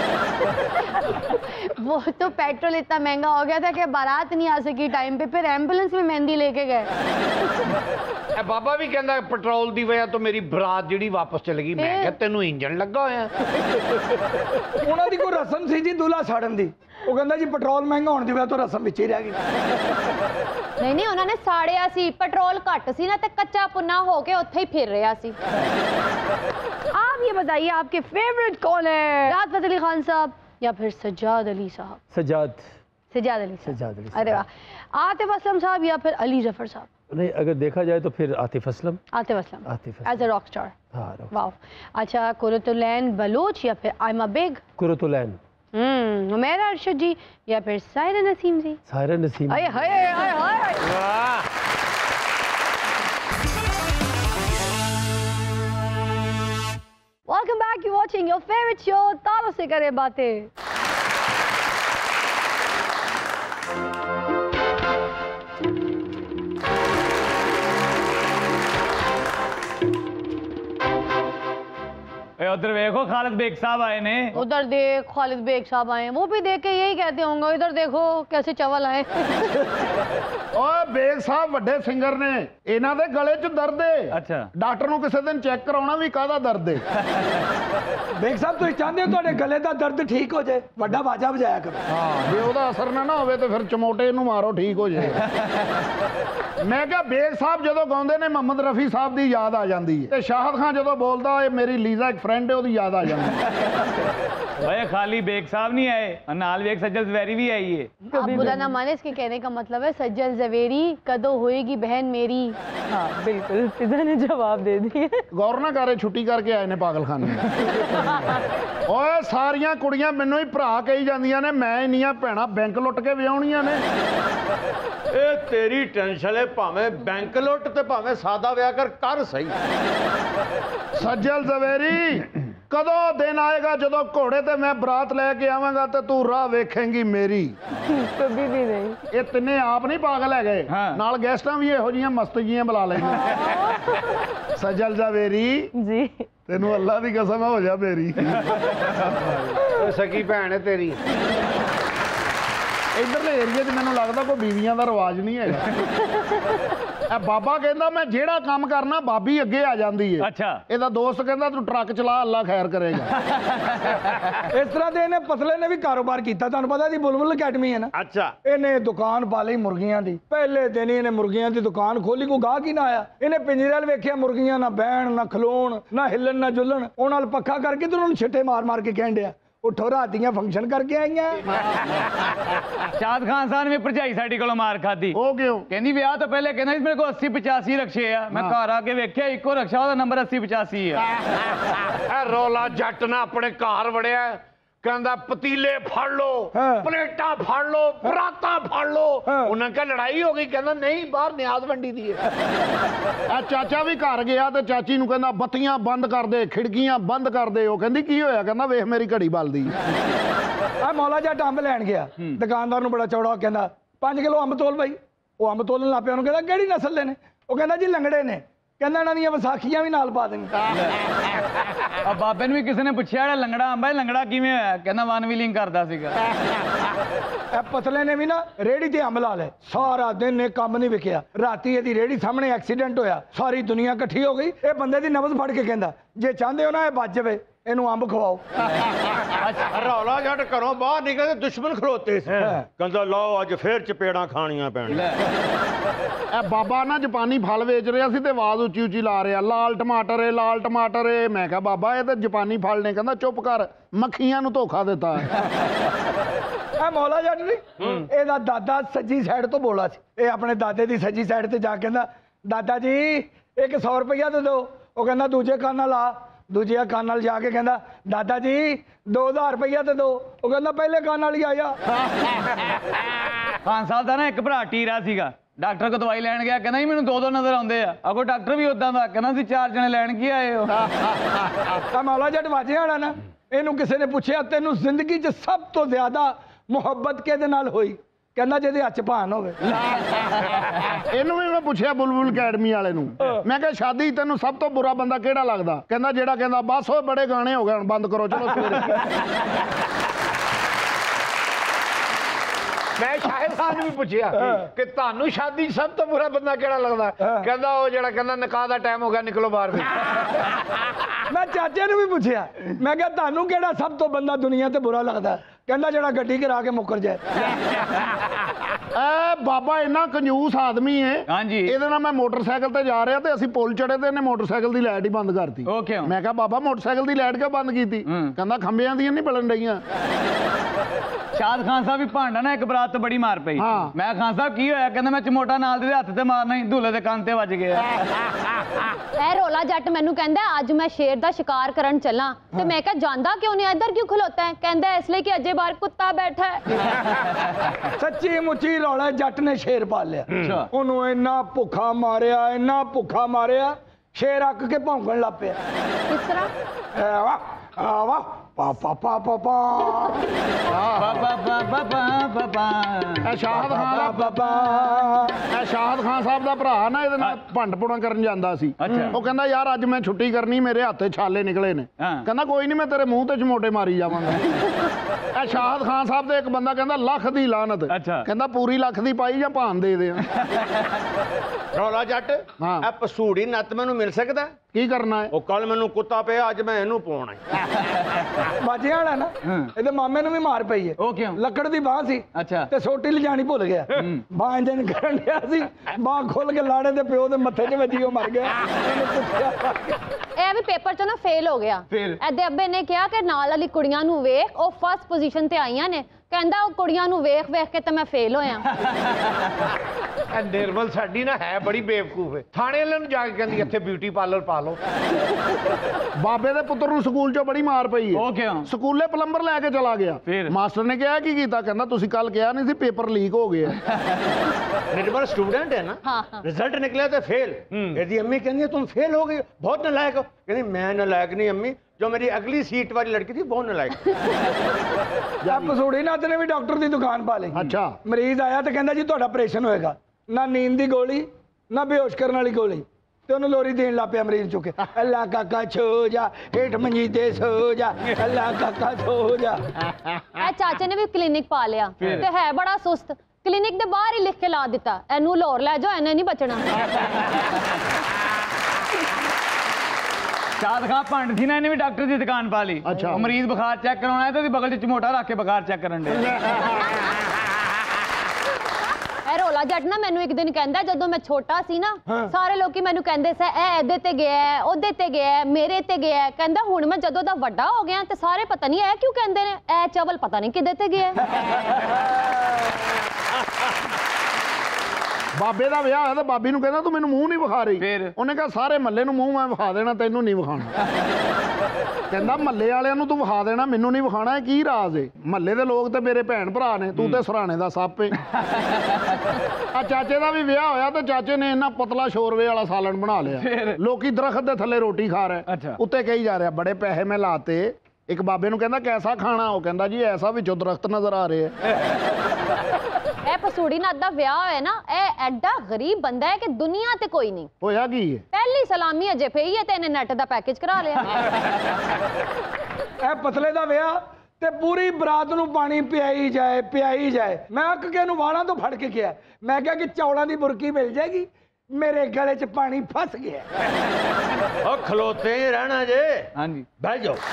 A: वो तो पेट्रोल इतना महंगा हो गया था कि बारात नहीं आ सकी टाइम पे, फिर एम्बुलेंस में मेहंदी लेके गए।
F: बाबा भी कहता पेट्रोल की वजह तो मेरी बरात जी वापस चल गई। मैं क्या तेनू इंजन लगा होया?
B: उन्हां दी कोई रस्म सी जी दूल्हा साड़न दी, वो कहंदा जी पेट्रोल महंगा होने की वजह तो रस्म विच ही रह गई।
E: नहीं नहीं, उन्होंने साड़िया सी, पेट्रोल घट सी ना, ते कच्चा पुन्ना होके उत्थे ही फिर रहा सी।
A: आप ये बताइए आपके फेवरेट कौन है, राहत फतेह अली खान साहब या फिर सज्जाद अली साहब?
G: सज्जाद।
A: सज्जाद अली साहब।
G: सज्जाद अली।
A: अरे वाह। आतिफ असलम साहब या फिर अली जफर साहब?
G: नहीं, अगर देखा जाए तो फिर Atif Aslam.
A: Atif Aslam
G: Atif
A: as a rock star.
G: हाँ।
A: वाह। अच्छा, कुरतुलैन बलोच या फिर आयमा बेग?
G: कुरतुलैन।
A: हम्म, हुमैरा अरशद जी या फिर सायरा नसीम जी?
G: सायरा नसीम।
A: हाय हाय हाय हाय। Welcome back. You're watching your favorite show, तारों से करें बातें।
H: उधर देखो खालिद बेग साहब आए ने।
A: उधर देख खालिद बेग साहब आए, वो भी देख के यही कहते होंगे, इधर देखो कैसे चवल आए।
I: ओए बेग साहब ਵੱਡੇ ਸਿੰਗਰ ਨੇ, ਇਹਨਾਂ ਦੇ ਗਲੇ 'ਚ ਦਰਦ ਏ।
H: ਅੱਛਾ,
I: ਡਾਕਟਰ ਨੂੰ ਕਿਸੇ ਦਿਨ ਚੈੱਕ ਕਰਾਉਣਾ ਵੀ ਕਾਹਦਾ ਦਰਦ ਏ।
B: बेग साहब तुम चाहते हो ਤੁਹਾਡੇ गले का दर्द ठीक हो जाए, ਵੱਡਾ ਬਾਜਾ ਵਜਾਇਆ ਕਰੋ।
I: ਹਾਂ, ਜੇ ਉਹਦਾ ਅਸਰ ਨਾ ਨਾ ਹੋਵੇ ਤੇ ਫਿਰ ਚਮੋਟੇ ਨੂੰ ਮਾਰੋ, ਠੀਕ ਹੋ ਜਾਏ। ਮੈਂ ਕਿਹਾ ਬੇਗ ਸਾਹਿਬ ਜਦੋਂ ਗਾਉਂਦੇ ਨੇ ਮੁਹੰਮਦ ਰਫੀ ਸਾਹਿਬ ਦੀ ਯਾਦ ਆ ਜਾਂਦੀ ਹੈ, ਤੇ ਸ਼ਾਹਦ ਖਾਨ ਜਦੋਂ ਬੋਲਦਾ ਇਹ ਮੇਰੀ ਲੀਜ਼ਾ ਇੱਕ ਫਰੈਂਡ ਠੰਡੇ ਉਹਦੀ ਯਾਦ ਆ ਜਾਂਦੀ।
H: भाई खाली बेग साहब नहीं आए और नाल वेग सज्जल जवेरी भी आई है।
A: आप बुरा ना माने, इसके कहने का मतलब है सज्जल जवेरी कदों होएगी बहन मेरी।
C: हाँ बिल्कुल, फिजा ने जवाब दे दिए।
I: गौर ना करे छुट्टी करके आए ने पागलखाने। ਓਏ ਸਾਰੀਆਂ ਕੁੜੀਆਂ ਮੈਨੂੰ ਹੀ ਭਰਾ ਕਹੀ ਜਾਂਦੀਆਂ ਨੇ, ਮੈਂ ਇੰਨੀਆਂ ਭੈਣਾਂ ਬੈਂਕ ਲੁੱਟ ਕੇ ਵਿਆਹੁਣੀਆਂ ਨੇ।
D: ਇਹ ਤੇਰੀ ਟੈਨਸ਼ਨ ਹੈ, ਭਾਵੇਂ ਬੈਂਕ ਲੁੱਟ ਤੇ ਭਾਵੇਂ ਸਾਦਾ ਵਿਆਹ ਕਰ ਕਰ ਸਹੀ।
I: ਸੱਜਲ ਜ਼ਵੇਰੀ ਕਦੋਂ ਦਿਨ ਆਏਗਾ ਜਦੋਂ ਘੋੜੇ ਤੇ ਮੈਂ ਬਰਾਤ ਲੈ ਕੇ ਆਵਾਂਗਾ ਤੇ ਤੂੰ ਰਾਹ ਵੇਖੇਂਗੀ ਮੇਰੀ।
C: कभी भी नहीं।
I: ਇਹ ਤਿੰਨੇ ਆਪ ਨਹੀਂ ਪਾਗਲ ਹੈਗੇ,
H: ਹਾਂ।
I: ਨਾਲ ਗੈਸਟਾਂ ਵੀ ਇਹੋ ਜਿਹੀਆਂ ਮਸਤ ਜੀਆਂ ਬੁਲਾ ਲੈਂਦੇ। ਸੱਜਲ ਜ਼ਵੇਰੀ
C: जी
I: ਤੈਨੂੰ ਅੱਲਾ ਦੀ ਕਸਮ ਹੋ ਜਾ ਮੇਰੀ।
F: ਸਕੀ ਭੈਣ ਹੈ ਤੇਰੀ।
I: ਇਧਰਲੇ ਏਰੀਏ 'ਚ ਮੈਨੂੰ ਲੱਗਦਾ ਕੋਈ ਬੀਵੀਆਂ ਦਾ ਰਿਵਾਜ ਨਹੀਂ ਹੈਗਾ। ਇਹ ਬਾਬਾ ਕਹਿੰਦਾ ਮੈਂ ਜਿਹੜਾ ਕੰਮ ਕਰਨਾ ਬਾਬੀ ਅੱਗੇ ਆ ਜਾਂਦੀ ਏ।
H: अच्छा
I: ਇਹਦਾ ਦੋਸਤ ਕਹਿੰਦਾ ਤੂੰ ਟਰੱਕ ਚਲਾ, ਅੱਲਾ ਖੈਰ ਕਰੇਗਾ।
B: ਇਸ ਤਰ੍ਹਾਂ ਦੇ ਇਹਨੇ ਪਤਲੇ ਨੇ ਵੀ ਕਾਰੋਬਾਰ ਕੀਤਾ। ਤੁਹਾਨੂੰ ਪਤਾ ਦੀ ਬੁਲਬੁਲ ਅਕੈਡਮੀ ਹੈ ਨਾ,
D: ਅੱਛਾ
B: ਇਹਨੇ ਦੁਕਾਨ ਪਾ ਲਈ ਮੁਰਗੀਆਂ ਦੀ। ਪਹਿਲੇ ਦਿਨ ਹੀ ਇਹਨੇ ਮੁਰਗੀਆਂ ਦੀ ਦੁਕਾਨ ਖੋਲੀ, ਕੋਈ ਗਾਹਕ ਹੀ ਨਾ ਆਇਆ। ਇਹਨੇ ਪਿੰਜਰੇ ਵੱਲ ਵੇਖਿਆ, ਮੁਰਗੀਆਂ ਨਾ ਬਹਿਣ ਨਾ ਖਲੋਣ ਨਾ ਹਿੱਲਣ ਨਾ ਜੁਲਣ। ਉਹਨਾਂ ਨਾਲ ਪੱਖਾ ਕਰਕੇ ਤੇ ਉਹਨਾਂ ਨੂੰ ਛਿੱਟੇ ਮਾਰ ਮਾਰ ਕੇ ਕਹਿਣ ਡਿਆ ਉਠੋ ਰਾਤੀਆਂ ਫੰਕਸ਼ਨ ਕਰਕੇ ਆਈਆਂ।
H: शाद खान साहब ने भरजाई साडी कोलों मार खाधी।
I: ਉਹ ਕਿਉਂ?
H: कहनी विआह तो पहले कहना मेरे को अस्सी पचासी रक्शे आ, मैं घर आके वेख्या इको रक्शा ओदा नंबर अस्सी पचासी है।
F: ਇਹ ਰੌਲਾ ਜੱਟ ਨਾ ਆਪਣੇ ਘਰ ਵੜਿਆ, ਕਹਿੰਦਾ ਪਤੀਲੇ ਫੜ ਲੋ,
B: ਹਾਂ।
F: ਪਲੇਟਾਂ ਫੜ ਲੋ, ਬਰਾਤਾਂ ਫੜ ਲੋ।
B: ਹਾਂ।
F: ਉਹਨਾਂ ਕਹ ਲੜਾਈ ਹੋ ਗਈ, ਕਹਿੰਦਾ ਨਹੀਂ ਬਾਹਰ ਨਿਆਜ਼ ਵੰਡੀ ਦੀ ਹੈ।
I: ਆ ਚਾਚਾ ਵੀ ਘਰ ਗਿਆ ਤੇ ਚਾਚੀ ਨੂੰ ਕਹਿੰਦਾ ਬੱਤੀਆਂ ਬੰਦ ਕਰ ਦੇ, ਖਿੜਕੀਆਂ ਬੰਦ ਕਰ ਦੇ। ਉਹ ਕਹਿੰਦੀ ਕੀ ਹੋਇਆ? ਕਹਿੰਦਾ ਵੇਖ ਮੇਰੀ ਘੜੀ ਬਲਦੀ।
B: ਆ ਮੌਲਾ ਜੱਟ ਅੰਬ ਲੈਣ ਗਿਆ, ਦੁਕਾਨਦਾਰ ਨੂੰ ਬੜਾ ਚੌੜਾ ਕਹਿੰਦਾ ਪੰਜ ਕਿਲੋ ਅੰਬ ਤੋਲ ਬਾਈ। ਉਹ ਅੰਬ ਤੋਲਣ ਲੱਗ ਪਿਆ, ਉਹਨੂੰ ਕਹਿੰਦਾ ਕਿਹੜੀ ਨਸਲ ਦੇ ਨੇ? ਉਹ ਕਹਿੰਦਾ ਜੀ ਲੰਗੜੇ ਨੇ। ਕਹਿੰਦਾ ਇਹਨਾਂ ਦੀਆਂ ਵਿਸਾਖੀਆਂ ਵੀ ਨਾਲ ਪਾ ਦੇਣੀ।
H: अब बाबे ਨੂੰ ਵੀ ਕਿਸੇ ਨੇ ਪੁੱਛਿਆ ਜਿਹੜਾ ਲੰਗੜਾ ਅੰਬਾ ਲੰਗੜਾ ਕਿਵੇਂ ਹੋਇਆ? ਕਹਿੰਦਾ ਵਨ ਵੀਲਿੰਗ ਕਰਦਾ ਸੀਗਾ।
B: ਇਹ ਪਤਲੇ ਨੇ ਵੀ ਨਾ ਰੇੜੀ ਤੇ ਅੰਬ ਲਾ ਲੈ, ਸਾਰਾ ਦਿਨ ਇਹ ਕੰਮ ਨਹੀਂ ਵਿਕਿਆ। ਰਾਤੀ ਇਹਦੀ ਰੇੜੀ ਸਾਹਮਣੇ ਐਕਸੀਡੈਂਟ ਹੋਇਆ, ਸਾਰੀ ਦੁਨੀਆ ਇਕੱਠੀ ਹੋ ਗਈ। ਇਹ ਬੰਦੇ ਦੀ ਨਬਜ਼ ਫੜ ਕੇ ਕਹਿੰਦਾ ਜੇ ਚਾਹੁੰਦੇ ਹੋ ਨਾ ਇਹ ਬਚ ਜਾਵੇ, ਇਹਨੂੰ ਅੰਬ ਖਵਾਓ।
D: ਰੌਲਾ ਜੱਟ ਘਰੋਂ ਬਾਹਰ ਨਿਕਲੇ ਤੇ ਦੁਸ਼ਮਣ ਖਲੋਤੇ ਸੀ। ਕਹਿੰਦਾ ਲਓ ਅੱਜ ਫੇਰ ਚਪੇੜਾਂ ਖਾਣੀਆਂ ਪੈਣੀਆਂ।
I: ਇਹ ਬਾਬਾ ਨਾ ਜਾਪਾਨੀ ਫਲ ਵੇਚ ਰਿਹਾ ਸੀ ਤੇ ਆਵਾਜ਼ ਉੱਚੀ ਉੱਚੀ ਲਾ ਰਿਹਾ, ਲਾਲ ਟਮਾਟਰ ਏ ਲਾਲ ਟਮਾਟਰ ਏ। ਮੈਂ ਕਿਹਾ ਬਾਬਾ ਇਹ ਤਾਂ ਜਾਪਾਨੀ ਫਲ ਨੇ। ਕਹਿੰਦਾ ਚੁੱਪ ਕਰ, ਮੱਖੀਆਂ ਨੂੰ ਧੋਖਾ ਦਿੱਤਾ ਹੈ।
B: ਇਹ ਮੌਲਾ ਜੱਟ ਨਹੀਂ, ਇਹਦਾ ਦਾਦਾ ਸੱਜੀ ਸਾਈਡ ਤੋਂ ਬੋਲਾ ਸੀ। ਇਹ ਆਪਣੇ ਦਾਦੇ ਦੀ ਸੱਜੀ ਸਾਈਡ ਤੇ ਜਾ ਕੇ ਕਹਿੰਦਾ ਦਾਦਾ ਜੀ ਇੱਕ ਸੌ ਰੁਪਈਆ ਦੇ ਦਿਓ। ਉਹ ਕਹਿੰਦਾ ਦੂਜੇ ਕੰਨ ਨਾਲ ਆ। ਦੂਜੇ ਕੰਨ ਨਾਲ ਜਾ ਕੇ ਕਹਿੰਦਾ ਦਾਦਾ ਜੀ ਦੋ ਹਜ਼ਾਰ ਰੁਪਈਆ ਦੇ ਦਿਓ। ਉਹ ਕਹਿੰਦਾ ਪਹਿਲੇ ਕੰਨ ਨਾਲ ਹੀ ਆਇਆ।
H: ਖਾਨ ਸਾਹਿਬ ਦਾ ਨਾ ਇੱਕ ਭਰਾ ਟੀਰਾ ਸੀਗਾ, ਡਾਕਟਰ ਕੋ ਦਵਾਈ ਲੈਣ ਗਿਆ, ਕਹਿੰਦਾ ਜੀ ਮੈਨੂੰ ਦੋ ਦੋ ਨਜ਼ਰ ਆਉਂਦੇ ਆ। ਅਗੋ ਡਾਕਟਰ ਵੀ ਉਦਾਂ ਦਾ, ਕਹਿੰਦਾ ਸੀ ਚਾਰ ਜਣੇ ਲੈਣ ਕੀ ਆਏ ਹੋ?
B: ਤਾਂ ਮੌਲਾ ਜੱਟ ਵਾਜੇ ਵਾਲਾ ਨਾ, ਇਹਨੂੰ ਕਿਸੇ ਨੇ ਪੁੱਛਿਆ ਤੈਨੂੰ ਜ਼ਿੰਦਗੀ 'ਚ ਸਭ ਤੋਂ ਜ਼ਿਆਦਾ ਮੁਹੱਬਤ ਕਿਹਦੇ ਨਾਲ ਹੋਈ? ਕਹਿੰਦਾ ਜਿਹਦੇ ਹੱਥ 'ਚ ਭਾਨ ਹੋਵੇ।
I: ਇਹਨੂੰ ਵੀ ਮੈਂ ਪੁੱਛਿਆ ਬੁਲਬੁਲ ਅਕੈਡਮੀ ਵਾਲੇ ਨੂੰ, ਮੈਂ ਕਿਹਾ ਸ਼ਾਦੀ ਤੈਨੂੰ ਸਭ ਤੋਂ ਬੁਰਾ ਬੰਦਾ ਕਿਹੜਾ ਲੱਗਦਾ? ਕਹਿੰਦਾ ਜਿਹੜਾ ਕਹਿੰਦਾ ਬਸ ਉਹ ਬੜੇ ਗਾਣੇ ਹੋ ਗਏ ਹੁਣ ਬੰਦ ਕਰੋ ਚਲੋ ਸਵੇਰੇ।
F: ਮੈਂ ਸ਼ਾਹਿਦ ਖਾਨ ਨੂੰ ਵੀ ਪੁੱਛਿਆ ਕਿ ਤੁਹਾਨੂੰ ਸ਼ਾਦੀ 'ਚ ਸਭ ਤੋਂ ਬੁਰਾ ਬੰਦਾ ਕਿਹੜਾ ਲੱਗਦਾ? ਕਹਿੰਦਾ ਉਹ ਜਿਹੜਾ ਕਹਿੰਦਾ ਨਿਕਾਹ ਦਾ ਟਾਈਮ ਹੋ ਗਿਆ ਨਿਕਲੋ ਬਾਹਰ।
B: ਮੈਂ ਚਾਚੇ ਨੂੰ ਵੀ ਪੁੱਛਿਆ, ਮੈਂ ਕਿਹਾ ਤੁਹਾਨੂੰ ਕਿਹੜਾ ਸਭ ਤੋਂ ਬੰਦਾ ਦੁਨੀਆ ਤੇ ਬੁਰਾ ਲੱਗਦਾ? ਕਹਿੰਦਾ ਜਿਹੜਾ ਗੱਡੀ ਕਰਾ ਕੇ ਮੁੱਕਰ ਜਾਏ।
I: ਐ ਬਾਬਾ ਇੰਨਾ ਕੰਜੂਸ ਆਦਮੀ ਏ।
H: ਹਾਂਜੀ।
I: ਇਹਦੇ ਨਾਲ ਮੈਂ ਮੋਟਰਸਾਈਕਲ ਤੇ ਜਾ ਰਿਹਾ ਤੇ ਅਸੀਂ ਪੁਲ ਚੜੇ ਤੇ ਇਹਨੇ ਮੋਟਰਸਾਈਕਲ ਦੀ ਲਾਈਟ ਹੀ ਬੰਦ ਕਰਤੀ।
H: ਉਹ ਕਿਉਂ?
I: ਮੈਂ ਕਿਹਾ ਬਾਬਾ ਮੋਟਰਸਾਈਕਲ ਦੀ ਲਾਈਟ ਕਿਉਂ ਬੰਦ ਕੀਤੀ? ਕਹਿੰਦਾ ਖੰਭਿਆਂ ਦੀਆਂ ਨਹੀਂ ਬਲਣ ਰਹੀਆਂ।
H: ਸ਼ਾਦ ਖਾਨ ਸਾਹਿਬ ਵੀ ਭਾਂਡਾ ਨਾ ਇੱਕ ਬਰਾਤ ਤੇ ਬੜੀ ਮਾਰ ਪਈ।
I: ਹਾਂ।
H: ਮੈਂ ਖਾਨ ਸਾਹਿਬ ਕੀ ਹੋਇਆ? ਕਹਿੰਦਾ ਮੈਂ ਚਮੋਟਾ ਨਾਲ ਦੇ ਹੱਥ ਤੇ ਮਾਰਨਾ ਹੀ, ਧੂਲੇ ਦੇ ਕੰਨ ਤੇ ਵੱਜ ਗਿਆ।
E: ਇਹ ਰੋਲਾ ਜੱਟ ਮੈਨੂੰ ਕਹਿੰਦਾ ਅੱਜ ਮੈਂ ਸ਼ੇਰ ਦਾ ਸ਼ਿਕਾਰ ਕਰਨ ਚੱਲਾਂ ਤੇ ਮੈਂ ਕਿਹਾ ਜਾਂਦਾ ਕਿਉਂ ਨਹੀਂ, ਇੱਧਰ ਕਿਉਂ ਖਲੋਤਾ ਹੈ? ਕਹਿੰਦਾ ਇਸ ਲਈ ਕਿ ਅਜੇ ਬਾਹਰ ਕੁੱਤਾ ਬੈਠਾ ਹੈ।
B: ਸੱਚੀ ਮੁੱਚੀ ਰੌਲਾ ਜੱਟ ਨੇ ਸ਼ੇਰ ਪਾਲ ਲਿਆ। ਉਹਨੂੰ ਇੰਨਾ ਭੁੱਖਾ ਮਾਰਿਆ, ਇੰਨਾ ਭੁੱਖਾ ਮਾਰਿਆ, ਸ਼ੇਰ ਅੱਕ ਕੇ ਭੌਂਕਣ ਲੱਗ ਪਿਆ।
E: ਕਿਸ ਤਰ੍ਹਾਂ?
B: ਐ ਵਾਹ ਆ ਵਾਹ ਪਾ ਪਾ ਪਾ ਪਾ ਪਾ
H: ਬਾਬਾ ਬਾਬਾ ਬਾਬਾ
I: ਇਹ ਸ਼ਾਹਦ ਖਾਨ ਦਾ
B: ਬਾਬਾ।
I: ਇਹ ਸ਼ਾਹਦ ਖਾਨ ਸਾਹਿਬ ਦਾ ਭਰਾ ਨਾ ਇਹਦੇ ਨਾਲ ਭੰਡ ਪੁਣਾ ਕਰਨ ਜਾਂਦਾ ਸੀ।
H: ਅੱਛਾ।
I: ਉਹ ਕਹਿੰਦਾ ਯਾਰ ਅੱਜ ਮੈਂ ਛੁੱਟੀ ਕਰਨੀ, ਮੇਰੇ ਹੱਥੇ ਛਾਲੇ ਨਿਕਲੇ ਨੇ।
H: ਹਾਂ।
I: ਕਹਿੰਦਾ ਕੋਈ ਨਹੀਂ ਮੈਂ ਤੇਰੇ ਮੂੰਹ ਤੇ ਚਮੋਟੇ ਮਾਰੀ ਜਾਵਾਂਗਾ। ਇਹ ਸ਼ਾਹਦ ਖਾਨ ਸਾਹਿਬ ਦੇ ਇੱਕ ਬੰਦਾ ਕਹਿੰਦਾ ਲੱਖ ਦੀ ਲਾਨਤ।
H: ਅੱਛਾ।
I: ਕਹਿੰਦਾ ਪੂਰੀ ਲੱਖ ਦੀ ਪਾਈ ਜਾਂ ਭਾਨ ਦੇ ਦੇ।
D: ਰੌਲਾ ਜੱਟ
I: ਹਾਂ।
D: ਇਹ ਪਸੂੜੀ ਨੱਤ ਮੈਨੂੰ ਮਿਲ ਸਕਦਾ?
I: ਕੀ ਕਰਨਾ ਹੈ?
D: ਉਹ ਕੱਲ ਮੈਨੂੰ ਕੁੱਤਾ ਪਿਆ, ਅੱਜ ਮੈਂ ਇਹਨੂੰ ਪਾਉਣਾ ਹੈ।
B: ਬਾਜਿਆਂ ਵਾਲਾ ਨਾ ਇਹਦੇ ਮਾਮੇ ਨੂੰ ਵੀ ਮਾਰ ਪਈ ਹੈ।
H: ਉਹ ਕਿਉਂ?
B: ਲੱਕੜ ਦੀ ਬਾਹ ਸੀ
H: ਅੱਛਾ।
B: ਤੇ ਸੋਟੀ ਲਿਜਾਣੀ ਭੁੱਲ ਗਿਆ। ਬਾਹ ਇੰਜਨ ਕਰਨ ਡਿਆ ਸੀ, ਬਾਹ ਖੁੱਲ ਕੇ ਲਾੜੇ ਦੇ ਪਿਓ ਦੇ ਮੱਥੇ 'ਚ ਵੱਜੀ, ਉਹ ਮਰ ਗਿਆ। ਇਹਨੇ ਪੁੱਛਿਆ
E: ਇਹ ਵੀ ਪੇਪਰ 'ਚ ਨਾ ਫੇਲ ਹੋ ਗਿਆ।
H: ਫਿਰ?
E: ਇਹਦੇ ਅੱਬੇ ਨੇ ਕਿਹਾ ਕਿ ਨਾਲ ਵਾਲੀ ਕੁੜੀਆਂ ਨੂੰ ਵੇਖ, ਉਹ ਫਸਟ ਪੋਜੀਸ਼ਨ ਤੇ ਆਈਆਂ ਨੇ। ਕਹਿੰਦਾ ਉਹ ਕੁੜੀਆਂ ਨੂੰ ਵੇਖ ਵੇਖ ਕੇ ਤਾਂ ਮੈਂ ਫੇਲ ਹੋਇਆ।
F: ਇਹ ਨਿਰਮਲ ਸਾਡੀ ਨਾ ਹੈ ਬੜੀ ਬੇਵਕੂਫ ਹੈ। ਥਾਣੇ ਵਾਲਿਆਂ ਨੂੰ ਜਾ ਕੇ ਕਹਿੰਦੀ ਇੱਥੇ ਬਿਊਟੀ ਪਾਰਲਰ ਪਾ ਲਓ।
I: ਬਾਬੇ ਦੇ ਪੁੱਤਰ ਨੂੰ ਸਕੂਲ 'ਚੋਂ ਬੜੀ ਮਾਰ ਪਈ ਹੈ।
H: ਉਹ ਕਿਉਂ?
I: ਸਕੂਲੇ ਪਲੰਬਰ ਲੈ ਕੇ ਚਲਾ ਗਿਆ।
H: ਫਿਰ?
I: ਮਾਸਟਰ ਨੇ ਕਿਹਾ ਕੀ ਕੀਤਾ? ਕਹਿੰਦਾ ਤੁਸੀਂ ਕੱਲ ਕਿਹਾ ਨਹੀਂ ਸੀ ਪੇਪਰ ਲੀਕ ਹੋ ਗਿਆ।
D: निर्मल स्टूडेंट है ना।
E: हाँ, हाँ।
D: रिजल्ट निकला तो फेल। यदि अम्मी कहती है तुम फेल हो गई, बहुत नालायक हो। कहती मैं नालायक नहीं अम्मी, जो मेरी अगली सीट वाली लड़की थी बहुत नालायक।
B: ਆ ਪਸੂੜੀ ਨਾ ਨੇ ਵੀ ਡਾਕਟਰ ਦੀ ਦੁਕਾਨ ਪਾ ਲਈ।
I: ਅੱਛਾ।
B: ਮਰੀਜ਼ ਆਇਆ ਤੇ ਕਹਿੰਦਾ ਜੀ ਤੁਹਾਡਾ ਆਪਰੇਸ਼ਨ ਹੋਏਗਾ। ਨਾ ਨੀਂਦ ਦੀ ਗੋਲੀ, ਨਾ ਬੇਹੋਸ਼ ਕਰਨ ਵਾਲੀ ਗੋਲੀ, ਤੇ ਉਹਨੂੰ ਲੋਰੀ ਦੇਣ ਲੱਗ ਪਿਆ ਮਰੀਜ਼ ਚੁੱਕ ਕੇ। ਅੱਲਾ ਕਾਕਾ ਛੋ ਜਾ, ਹੇਠ ਮੰਜੀ ਤੇ ਸੋ ਜਾ, ਅੱਲਾ ਕਾਕਾ ਛੋ ਜਾ।
E: ਇਹ ਚਾਚੇ ਨੇ ਵੀ ਕਲੀਨਿਕ ਪਾ ਲਿਆ ਤੇ ਹੈ ਬੜਾ ਸੁਸਤ। ਕਲੀਨਿਕ ਦੇ ਬਾਹਰ ਹੀ ਲਿਖ ਕੇ ਲਾ ਦਿੱਤਾ, ਇਹਨੂੰ ਲਾਹੌਰ ਲੈ ਜਾਓ, ਇਹਨੇ ਨਹੀਂ ਬਚਣਾ।
H: ਸ਼ਾਦ ਖਾਂ ਪੰਡ ਸੀ ਨਾ, ਇਹਨੇ ਵੀ ਡਾਕਟਰ ਦੀ ਦੁਕਾਨ ਪਾ ਲਈ।
I: ਅੱਛਾ।
H: ਉਹ ਮਰੀਜ਼ ਬੁਖਾਰ ਚੈੱਕ ਕਰਾਉਣਾ ਹੈ ਤੇ ਉਹਦੀ ਬਗਲ 'ਚ ਚਮੋਟਾ ਰੱਖ ਕੇ ਬੁਖਾਰ ਚੈੱਕ ਕਰਨ ਦੇ।
E: ਇਹ ਰੋਲਾ ਜੱਟ ਨਾ ਮੈਨੂੰ ਇੱਕ ਦਿਨ ਕਹਿੰਦਾ, ਜਦੋਂ ਮੈਂ ਛੋਟਾ ਸੀ ਨਾ, ਸਾਰੇ ਲੋਕੀ ਮੈਨੂੰ ਕਹਿੰਦੇ ਸੀ ਇਹ ਇਹਦੇ ਤੇ ਗਿਆ ਹੈ, ਉਹਦੇ ਤੇ ਗਿਆ ਹੈ, ਮੇਰੇ ਤੇ ਗਿਆ ਹੈ। ਕਹਿੰਦਾ ਹੁਣ ਮੈਂ ਜਦੋਂ ਦਾ ਵੱਡਾ ਹੋ ਗਿਆ ਤੇ ਸਾਰੇ ਪਤਾ ਨਹੀਂ ਇਹ ਕਿਉਂ ਕਹਿੰਦੇ ਨੇ, ਇਹ ਚਵਲ ਪਤਾ ਨਹੀਂ ਕਿਹਦੇ ਤੇ ਗਿਆ ਹੈ।
I: ਬਾਬੇ ਦਾ ਵਿਆਹ ਹੋਇਆ ਤਾਂ ਬਾਬੀ ਨੂੰ ਕਹਿੰਦਾ ਤੂੰ ਮੈਨੂੰ ਮੂੰਹ ਨਹੀਂ ਵਿਖਾ ਰਹੀ।
H: ਫਿਰ?
I: ਉਹਨੇ ਕਿਹਾ ਸਾਰੇ ਮੱਲੇ ਨੂੰ ਮੂੰਹ ਮੈਂ ਵਿਖਾ ਦੇਣਾ, ਤੈਨੂੰ ਨਹੀਂ ਵਿਖਾਣਾ। ਕਹਿੰਦਾ ਮੱਲੇ ਵਾਲਿਆਂ ਨੂੰ ਤੂੰ ਵਿਖਾ ਦੇਣਾ, ਮੈਨੂੰ ਨਹੀਂ ਵਿਖਾਣਾ। ਇਹ ਕੀ ਰਾਜ਼ ਏ? ਮੱਲੇ ਦੇ ਲੋਕ ਤੇ ਮੇਰੇ ਭੈਣ ਭਰਾ ਨੇ, ਤੂੰ ਤੇ ਸਰਾਣੇ ਦਾ ਸੱਪ ਏ। ਆ ਚਾਚੇ ਦਾ ਵੀ ਵਿਆਹ ਹੋਇਆ ਤੇ ਚਾਚੇ ਨੇ ਇੰਨਾ ਪਤਲਾ ਸ਼ੋਰਵੇ ਵਾਲਾ ਸਾਲਣ ਬਣਾ ਲਿਆ। ਲੋਕੀ ਦਰਖਤ ਦੇ ਥੱਲੇ ਰੋਟੀ ਖਾ ਰਹੇ,
H: ਅੱਛਾ।
I: ਉੱਤੇ ਕਹੀ ਜਾ ਰਿਹਾ ਬੜੇ ਪੈਸੇ ਮੈਂ ਲਾਤੇ। ਇੱਕ ਬਾਬੇ ਨੂੰ ਕਹਿੰਦਾ ਕੈਸਾ ਖਾਣਾ? ਉਹ ਕਹਿੰਦਾ ਜੀ ਐਸਾ ਵਿੱਚੋਂ ਦਰਖਤ ਨਜ਼ਰ ਆ ਰਹੇ ਆ।
E: ਇਹ ਪਸੂੜੀ ਨਾਥ ਦਾ ਵਿਆਹ ਹੋਇਆ ਨਾ, ਇਹ ਐਡਾ ਗਰੀਬ ਬੰਦਾ ਹੈ ਕਿ ਦੁਨੀਆ ਤੇ ਕੋਈ ਨਹੀਂ।
I: ਹੋਇਆ ਕੀ ਹੈ?
E: ਪਹਿਲੀ ਸਲਾਮੀ ਅਜੇ ਪਈ ਹੈ ਤੇ ਇਹਨੇ ਨੈਟ ਦਾ ਪੈਕੇਜ ਕਰਾ ਲਿਆ।
B: ਇਹ ਪਤਲੇ ਦਾ ਵਿਆਹ ਤੇ ਪੂਰੀ ਬਰਾਤ ਨੂੰ ਪਾਣੀ ਪਿਆਈ ਜਾਏ ਪਿਆਈ ਜਾਏ। ਮੈਂ ਅੱਕ ਕੇ ਇਹਨੂੰ ਵਾਲਾਂ ਤੋਂ ਫੜ ਕੇ ਕਿਹਾ, ਮੈਂ ਕਿਹਾ ਕਿ ਚੌਲਾਂ ਦੀ ਬੁਰਕੀ ਮਿਲ ਜਾਏਗੀ, ਮੇਰੇ ਗਲੇ 'ਚ ਪਾਣੀ ਫਸ ਗਿਆ।
D: और खलोते ही रहना जे।
H: हाँ जी,
D: बैठ जाओ।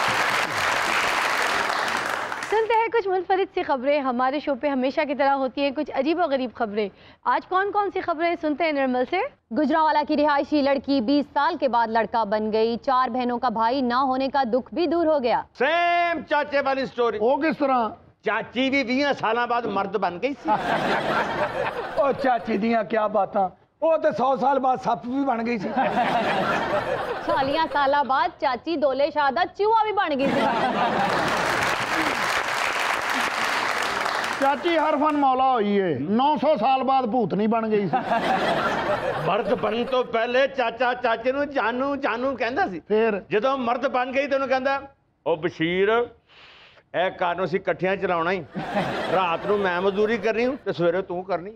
A: सुनते हैं कुछ मुनफरिद सी खबरें। हमारे शो पे हमेशा की तरह होती हैं कुछ अजीब और गरीब खबरें। आज कौन कौन सी खबरें सुनते हैं निर्मल से?
E: गुजरांवाला की रिहायशी लड़की बीस साल के बाद लड़का बन गई। चार बहनों का भाई ना होने का दुख भी दूर हो गया।
D: सेम चाचे वाली स्टोरी।
I: ਉਹ ਕਿਸ ਤਰ੍ਹਾਂ?
D: चाची भी बीस साल बाद मर्द बन गई सी।
B: ਉਹ ਚਾਚੀ ਦੀਆਂ ਕਿਆ ਬਾਤਾਂ, ਉਹ ਤੇ सौ साल बाद ਸੱਪ ਵੀ ਬਣ ਗਈ ਸੀ।
E: चालियां साल बाद चाची दोले शादा चूहा भी बन गई थी।
I: ਚਾਚੀ ਹਰਫਨ ਮੌਲਾ ਹੋਈ ਏ, नौ सौ ਸਾਲ ਬਾਅਦ ਭੂਤਨੀ ਬਣ ਗਈ ਸੀ।
D: मर्द बनने तो पहले चाचा चाचे ਨੂੰ ਜਾਨੂ ਜਾਨੂ ਕਹਿੰਦਾ ਸੀ।
I: ਫਿਰ?
D: ਜਦੋਂ ਮਰਦ ਬਣ ਗਈ ਤੇ ਉਹਨੂੰ ਕਹਿੰਦਾ, ਉਹ ਬਸ਼ੀਰ ਇਹ ਕਾਰ ਨੂੰ ਅਸੀਂ ਇਕੱਠਿਆਂ ਚਲਾਉਣਾ ਹੀ, ਰਾਤ ਨੂੰ ਮੈਂ ਮਜ਼ਦੂਰੀ ਕਰਨੀ ਹੂੰ ਤੇ ਸਵੇਰੇ ਤੂੰ ਕਰਨੀ।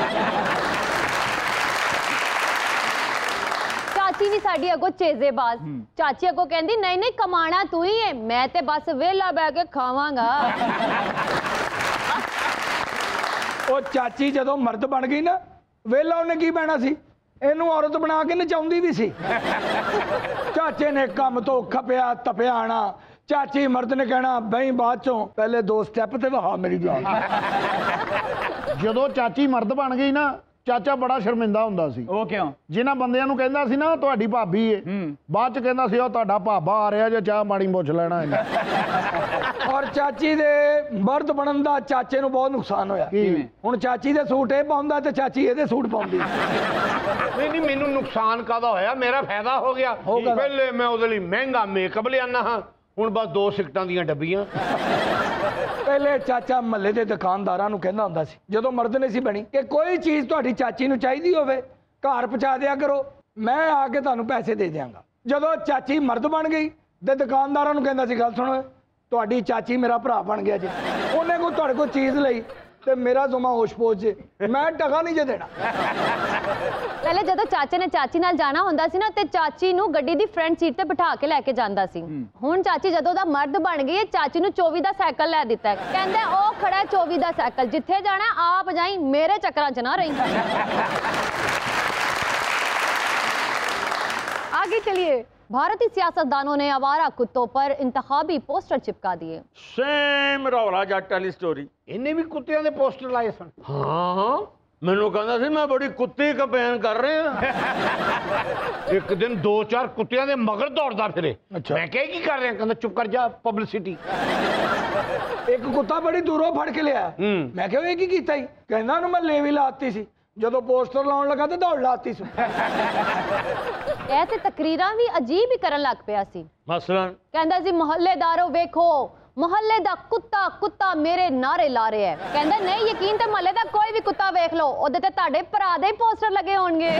E: ਚਾਚੀ ਵੀ ਸਾਡੀ ਅੱਗੋਂ ਚੇਜ਼ੇਬਾਜ਼। ਚਾਚੀ ਅੱਗੋਂ ਕਹਿੰਦੀ ਨਹੀਂ ਨਹੀਂ ਕਮਾਣਾ ਤੂੰ ਹੀ ਹੈ, ਮੈਂ ਤੇ ਬਸ ਵਿਹਲਾ ਬਹਿ ਕੇ ਖਾਵਾਂਗਾ।
B: ਉਹ ਚਾਚੀ ਜਦੋਂ ਮਰਦ ਬਣ ਗਈ ਨਾ, ਵੇਲਾ ਉਹਨੇ ਕੀ ਬਹਿਣਾ ਸੀ, ਇਹਨੂੰ ਔਰਤ ਬਣਾ ਕੇ ਨਚਾਉਂਦੀ ਵੀ ਸੀ। ਚਾਚੇ ਨੇ ਕੰਮ ਤੋਂ ਖਪਿਆ ਤਪਿਆ ਆਣਾ, ਚਾਚੀ ਮਰਦ ਨੇ ਕਹਿਣਾ ਬਈ ਬਾਅਦ ਚੋਂ ਪਹਿਲੇ ਦੋ ਸਟੈਪ ਤੇ ਵਹਾ ਮੇਰੀ ਜਾਨ।
I: ਜਦੋਂ ਚਾਚੀ ਮਰਦ ਬਣ ਗਈ ਨਾ, ਚਾਚਾ ਬੜਾ ਸ਼ਰਮਿੰਦਾ ਹੁੰਦਾ ਸੀ।
H: ਉਹ ਕਿਉਂ?
I: ਜਿਨ੍ਹਾਂ ਬੰਦਿਆਂ ਨੂੰ ਕਹਿੰਦਾ ਸੀ ਨਾ ਤੁਹਾਡੀ ਭਾਬੀ ਏ, ਬਾਅਦ ਚ ਕਹਿੰਦਾ ਸੀ ਉਹ ਤੁਹਾਡਾ ਭਾਬਾ ਆ ਰਿਹਾ ਜੇ ਚਾਹ ਪਾਣੀ ਪੁੱਛ ਲੈਣਾ ਇਹਨੇ।
B: ਔਰ ਚਾਚੀ ਦੇ ਮਰਦ ਬਣਨ ਦਾ ਚਾਚੇ ਨੂੰ ਬਹੁਤ ਨੁਕਸਾਨ ਹੋਇਆ।
I: ਕਿਵੇਂ?
B: ਹੁਣ ਚਾਚੀ ਦੇ ਸੂਟ ਇਹ ਪਾਉਂਦਾ ਤੇ ਚਾਚੀ ਇਹਦੇ ਸੂਟ ਪਾਉਂਦੀ।
F: ਨਹੀਂ ਨਹੀਂ ਮੈਨੂੰ ਨੁਕਸਾਨ ਕਾਹਦਾ ਹੋਇਆ, ਮੇਰਾ ਫਾਇਦਾ ਹੋ ਗਿਆ। ਪਹਿਲੇ ਮੈਂ ਉਹਦੇ ਲਈ ਮਹਿੰਗਾ ਮੇਕਅਪ ਲਿਆਣਾ ਹਾਂ, ਹੁਣ ਬਸ ਦੋ ਸਿਗਟਾਂ ਦੀਆਂ ਡੱਬੀਆਂ।
B: ਪਹਿਲੇ ਚਾਚਾ ਮਹੱਲੇ ਦੇ ਦੁਕਾਨਦਾਰਾਂ ਨੂੰ ਕਹਿੰਦਾ ਹੁੰਦਾ ਸੀ, ਜਦੋਂ ਮਰਦ ਨਹੀਂ ਸੀ ਬਣੀ, ਕਿ ਕੋਈ ਚੀਜ਼ ਤੁਹਾਡੀ ਚਾਚੀ ਨੂੰ ਚਾਹੀਦੀ ਹੋਵੇ ਘਰ ਪਹੁੰਚਾ ਦਿਆ ਕਰੋ, ਮੈਂ ਆ ਕੇ ਤੁਹਾਨੂੰ ਪੈਸੇ ਦੇ ਦਿਆਂਗਾ। ਜਦੋਂ ਚਾਚੀ ਮਰਦ ਬਣ ਗਈ ਤੇ ਦੁਕਾਨਦਾਰਾਂ ਨੂੰ ਕਹਿੰਦਾ ਸੀ, ਗੱਲ ਸੁਣੋ ਤੁਹਾਡੀ ਚਾਚੀ ਮੇਰਾ ਭਰਾ ਬਣ ਗਿਆ ਜੀ, ਉਹਨੇ ਕੋਈ ਤੁਹਾਡੇ ਕੋਲ ਚੀਜ਼ ਲਈ ਤੇ ਮੇਰਾ ਜ਼ੁਮਾ ਹੋਸ਼ ਪੋਸ਼ ਜੇ, ਮੈਂ ਟਕਾ ਨਹੀਂ ਜੇ ਦੇਣਾ।
E: ਪਹਿਲੇ ਜਦੋਂ ਚਾਚੇ ਨੇ ਚਾਚੀ ਨਾਲ ਜਾਣਾ ਹੁੰਦਾ ਸੀ ਨਾ, ਤੇ ਚਾਚੀ ਨੂੰ ਗੱਡੀ ਦੀ ਫਰੰਟ ਸੀਟ ਤੇ ਬਿਠਾ ਕੇ ਲੈ ਕੇ ਜਾਂਦਾ ਸੀ। ਹੁਣ ਚਾਚੀ ਜਦੋਂ ਦਾ ਮਰਦ ਬਣ ਗਈ ਹੈ, ਚਾਚੀ ਨੂੰ ਚੌਵੀ ਦਾ ਸਾਈਕਲ ਲੈ ਦਿੱਤਾ ਹੈ। ਕਹਿੰਦਾ ਉਹ ਖੜਾ ਚੌਵੀ ਦਾ ਸਾਈਕਲ, ਜਿੱਥੇ ਜਾਣਾ ਆਪ ਜਾਈ, ਮੇਰੇ ਚੱਕਰਾਂ 'ਚ ਨਾ ਰਹੀ।
A: आगे चलिए।
E: भारतीय सियासतदानों ने आवारा कुत्तों पर इंतखाबी पोस्टर चिपका दिए।
D: सेम रौला जट वाली स्टोरी।
F: इन्हें भी कुत्तियां दे पोस्टर लाए सन।
D: हाँ मैनू कहना सी मैं बड़ी कुत्ती कंपेन कर रहे हैं।
F: एक दिन दो चार कुत्तियां दे मगर दौड़दा फिरे।
B: अच्छा।
F: मैं कह की कर रहे हैं, कहंदा चुप कर जा, पब्लिसिटी।
B: एक कुत्ता बड़ी दूरों फड़ के लिया। मैं क्या ये की कीता ही? कहना ना मैं लेवी लाती सी, ਜਦੋਂ पोस्टर ਲਾਉਣ लगा तो दौड़ लाती सी।
E: ਇਹ ਤੇ ਤਕਰੀਰਾਂ ਵੀ ਅਜੀਬ ਹੀ ਕਰਨ ਲੱਗ ਪਿਆ ਸੀ।
D: ਮਸਲਨ
E: ਕਹਿੰਦਾ ਸੀ ਮੁਹੱਲੇਦਾਰੋ ਵੇਖੋ ਮੁਹੱਲੇ ਦਾ ਕੁੱਤਾ ਕੁੱਤਾ ਮੇਰੇ ਨਾਰੇ ਲਾ ਰਿਹਾ ਹੈ। ਕਹਿੰਦਾ ਨਹੀਂ ਯਕੀਨ ਤੇ ਮੁਹੱਲੇ ਦਾ ਕੋਈ ਵੀ ਕੁੱਤਾ ਵੇਖ ਲਓ ਉਹਦੇ ਤੇ ਤੁਹਾਡੇ ਭਰਾ ਦੇ ਹੀ ਪੋਸਟਰ ਲੱਗੇ ਹੋਣਗੇ।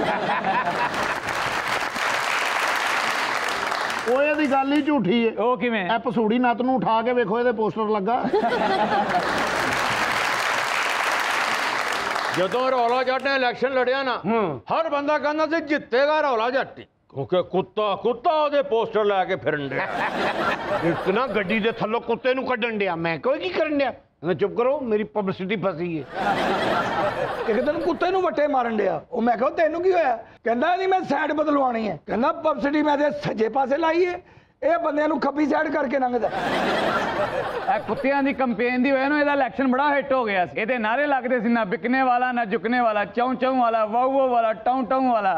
I: ਉਹ ਇਹਦੀ ਗੱਲ ਹੀ ਝੂਠੀ ਹੈ।
H: ਉਹ ਕਿਵੇਂ?
I: ਇਹ ਪਸੂੜੀ ਨੱਤ ਨੂੰ ਉਠਾ ਕੇ ਵੇਖੋ ਇਹਦੇ ਪੋਸਟਰ ਲੱਗਾ।
D: ਜਦੋਂ ਰੌਲਾ ਜੱਟ ਨੇ ਇਲੈਕਸ਼ਨ ਲੜਿਆ ਨਾ ਹਰ ਬੰਦਾ ਕਹਿੰਦਾ ਸੀ ਜਿੱਤੇਗਾ ਰੌਲਾ ਜੱਟ ਹੀ, ਕਿਉਂਕਿ ਕੁੱਤਾ ਕੁੱਤਾ ਉਹਦੇ ਪੋਸਟਰ ਲੈ ਕੇ ਫਿਰਨ ਡਿਆ।
F: ਇੱਕ ਨਾ ਗੱਡੀ ਦੇ ਥੱਲੋਂ ਕੁੱਤੇ ਨੂੰ ਕੱਢਣ ਡਿਆ। ਮੈਂ ਕੋਈ ਕੀ ਕਰਨ ਡਿਆ? ਕਹਿੰਦਾ ਚੁੱਪ ਕਰੋ, ਮੇਰੀ ਪਬਲਿਸਿਟੀ ਫਸੀ ਹੈ।
B: ਇੱਕ ਦਿਨ ਕੁੱਤੇ ਨੂੰ ਵੱਟੇ ਮਾਰਨ ਡਿਆ। ਉਹ ਮੈਂ ਕਿਹਾ ਤੈਨੂੰ ਕੀ ਹੋਇਆ? ਕਹਿੰਦਾ ਨਹੀਂ ਮੈਂ ਸਾਈਡ ਬਦਲਵਾਉਣੀ ਹੈ। ਕਹਿੰਦਾ ਪਬਲਿਸਿਟੀ ਮੈਂ ਤੇ ਸੱਜੇ ਪਾਸੇ ਲਾਈ ਹੈ, ਇਹ ਬੰਦਿਆਂ ਨੂੰ ਖੱਬੀ ਸਾਈਡ ਕਰਕੇ ਲੰਘਦਾ।
H: ਇਹ ਕੁੱਤਿਆਂ ਦੀ ਕੰਪੇਨ ਦੀ ਵਜ੍ਹਾ ਨਾਲ ਇਹਦਾ ਇਲੈਕਸ਼ਨ ਬੜਾ ਹਿੱਟ ਹੋ ਗਿਆ ਸੀ। ਇਹਦੇ ਨਾਰੇ ਲੱਗਦੇ ਸੀ ਨਾ ਵਿਕਨੇ ਵਾਲਾ ਨਾ ਝੁਕਨੇ ਵਾਲਾ, ਚੌਂ ਚੌਂ ਵਾਲਾ, ਵਾਊ ਵਾਊ ਵਾਲਾ, ਟੌਂ ਟੌਂ ਵਾਲਾ।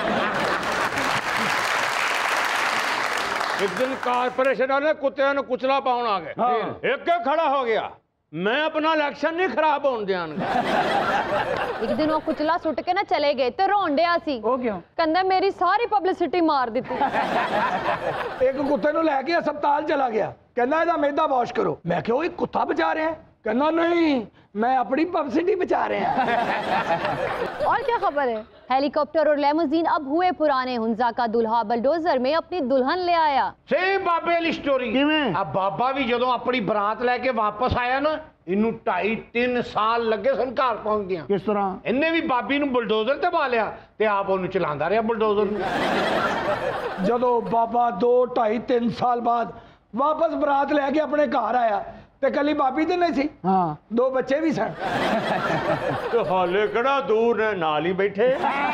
D: ਇੱਕ ਦਿਨ ਕਾਰਪੋਰੇਸ਼ਨ ਵਾਲੇ ਕੁੱਤਿਆਂ ਨੂੰ ਕੁਚਲਾ ਪਾਉਣ ਆ ਗਏ। ਇੱਕ ਇੱਕ ਖੜਾ ਹੋ ਗਿਆ, ਮੈਂ ਆਪਣਾ ਇਲੈਕਸ਼ਨ ਨਹੀਂ ਖਰਾਬ ਹੋਣ ਦਿਆਂਗਾ।
E: ਇੱਕ ਦਿਨ ਉਹ ਕੁਚਲਾ ਸੁੱਟ ਕੇ ਨਾ ਚਲੇ ਗਏ ਤੇ ਰੋਣ ਡਿਆ ਸੀ।
H: ਉਹ ਕਿਉਂ?
E: ਕਹਿੰਦਾ ਮੇਰੀ ਸਾਰੀ ਪਬਲਿਸਿਟੀ ਮਾਰ ਦਿੱਤੀ।
B: ਇੱਕ ਕੁੱਤੇ ਨੂੰ ਲੈ ਕੇ ਹਸਪਤਾਲ ਚਲਾ ਗਿਆ। ਕਹਿੰਦਾ ਇਹਦਾ ਮਿਹਦਾ ਵਾਸ਼ ਕਰੋ। ਮੈਂ ਕਿਹਾ ਉਹ ਕੁੱਤਾ ਬਚਾ ਰਿਹਾ। कहना नहीं मैं अपनी पब्लिसिटी बचा रहे हैं।
E: और क्या खबर है? हेलीकॉप्टर और लेमोजीन अब हुए पुराने। हुंजा का दुल्हा बलडोजर में अपनी दुल्हन ले आया।
F: सेम बाबे वाली स्टोरी। अब बाबा भी जदों अपनी बरात लेके वापस आया ना, इनू ढाई तीन साल लगे सन घर पहुंचदियां।
I: किस तरह?
F: इन्हें भी बाबी नू बुलडोजर ते पा लिया ते आप ओनू चलांदा रहा बुलडोजर नू।
B: जदों बाबा दो ढाई तीन साल बाद वापस बरात लेके अपने घर आया ते कली बाबी तो नहीं सी, हाँ दो बच्चे भी सन।
D: तो हाले कड़ा दूर ने नाल ही बैठे।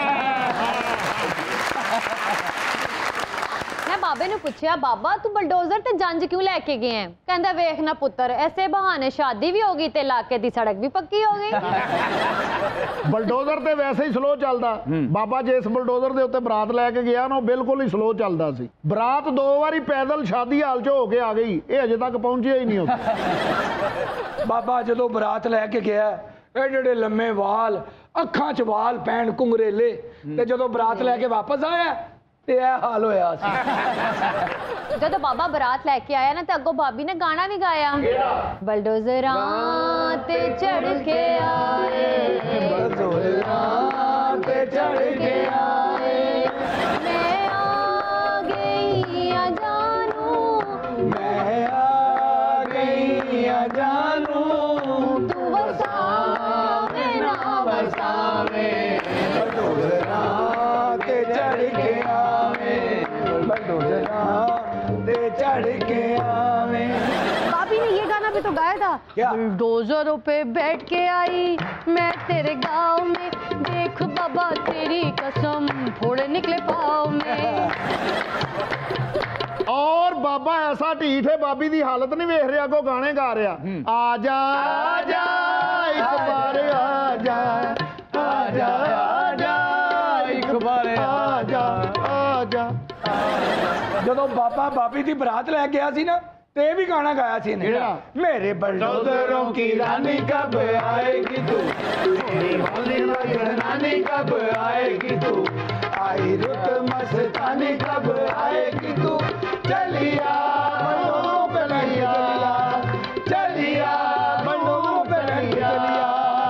E: मैं बाबे ने पूछा, बाबा तू बुलडोजर ते जंज क्यों लेके गए हैं? कहंदा वेख ना पुत्र, ऐसे बहाने शादी भी होगी ते इलाके दी सड़क भी पक्की हो गई।
I: बुलडोजर ते वैसे ही स्लो चलदा। बाबा जिस बुलडोजर दे उत्ते बरात लेके गया ना, बिल्कुल ही स्लो चलदा सी। बरात दो बारी पैदल शादी हाल च हो के आ गई, ये अजे तक पहुंचिया ही नहीं उत्ते।
B: बाबा जदों बरात लेके गया, ਇਹ ਜਿਹੜੇ ਲੰਮੇ ਵਾਲ, ਅੱਖਾਂ 'ਚ ਵਾਲ ਪੈਣ ਕੁੰਗਰੇਲੇ, ਤੇ ਜਦੋਂ ਬਰਾਤ ਲੈ ਕੇ ਵਾਪਸ ਆਇਆ ਤੇ ਇਹ ਹਾਲ ਹੋਇਆ ਸੀ।
E: ਜਦੋਂ ਬਾਬਾ ਬਰਾਤ ਲੈ ਕੇ ਆਇਆ ਨਾ ਤੇ ਅੱਗੋਂ ਭਾਬੀ ਨੇ ਗਾਣਾ ਵੀ ਗਾਇਆ, ਬਲਡੋਜ਼ਰਾਂ ਤੇ ਚੜ ਕੇ ਆਏ,
B: ਬਲਡੋਜ਼ਰਾਂ ਤੇ ਚੜ ਕੇ ਆਏ,
E: ਮੈਂ ਆ ਗਈ ਆ ਜਾਨੂ,
B: ਮੈਂ ਆ ਗਈ ਆ ਜਾਨੂ,
E: ਤੂੰ ਵਸਾਵੇਂ ਨਾ ਵਸਾਵੇਂ,
B: ਬਲਡੋਜ਼ਰਾਂ ਤੇ ਚੜ ਕੇ ਆਵੇ, बलडोजरों ते चढ़ के आवे।
A: भाभी ने ये गाना भी तो गाया था,
B: क्या?
A: बुलडोजरों पे बैठ के आई मैं तेरे गांव में, देख बाबा तेरी कसम फोड़े निकले पाँव में।
I: और बाबा ऐसा ढीठ है, बाबी दी हालत नहीं वेख रहा, को गाने गा रहा। आजा आजा एक बार आजा, आजा आजा एक बार आजा आजा।
B: ਜਦੋਂ ਬਾਬਾ ਬਾਬੀ ਦੀ ਬਰਾਤ ਲੈ ਗਿਆ ਸੀ ਨਾ, ਤੇ ਇਹ ਵੀ ਗਾਣਾ ਗਾਇਆ ਸੀ ਇਹਨੇ, ਮੇਰੇ बलडोजरों की रानी कब आएगी तू, मेरी होली रानी कब आएगी तू, आई रुत मस्तानी कब आएगी तू, चलिया बंडों पे नहीं चलिया, चलिया बंडों पे नहीं चलिया।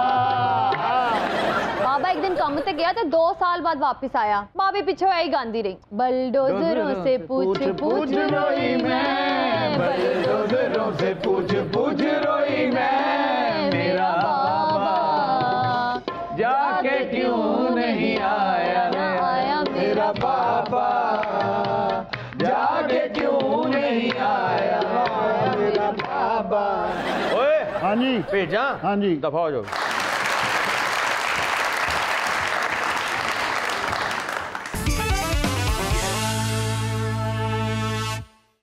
E: बाबा एक दिन काम ते गया तो दो साल बाद वापस आया, भाभी पीछे आई गांधी रही, बलडोजरों से पूछ पूछ रोई मैं,
B: बलडोजरों से पूछ पूछ रोई मैं,
E: मेरा बाबा
H: जाके क्यों नहीं आया,
E: आया
B: मेरा बाबा जाके क्यों नहीं आया, मेरा बाबा।
D: ओए
I: हाँ जी
D: भेजा,
I: हाँ जी
D: दफा हो जाओ।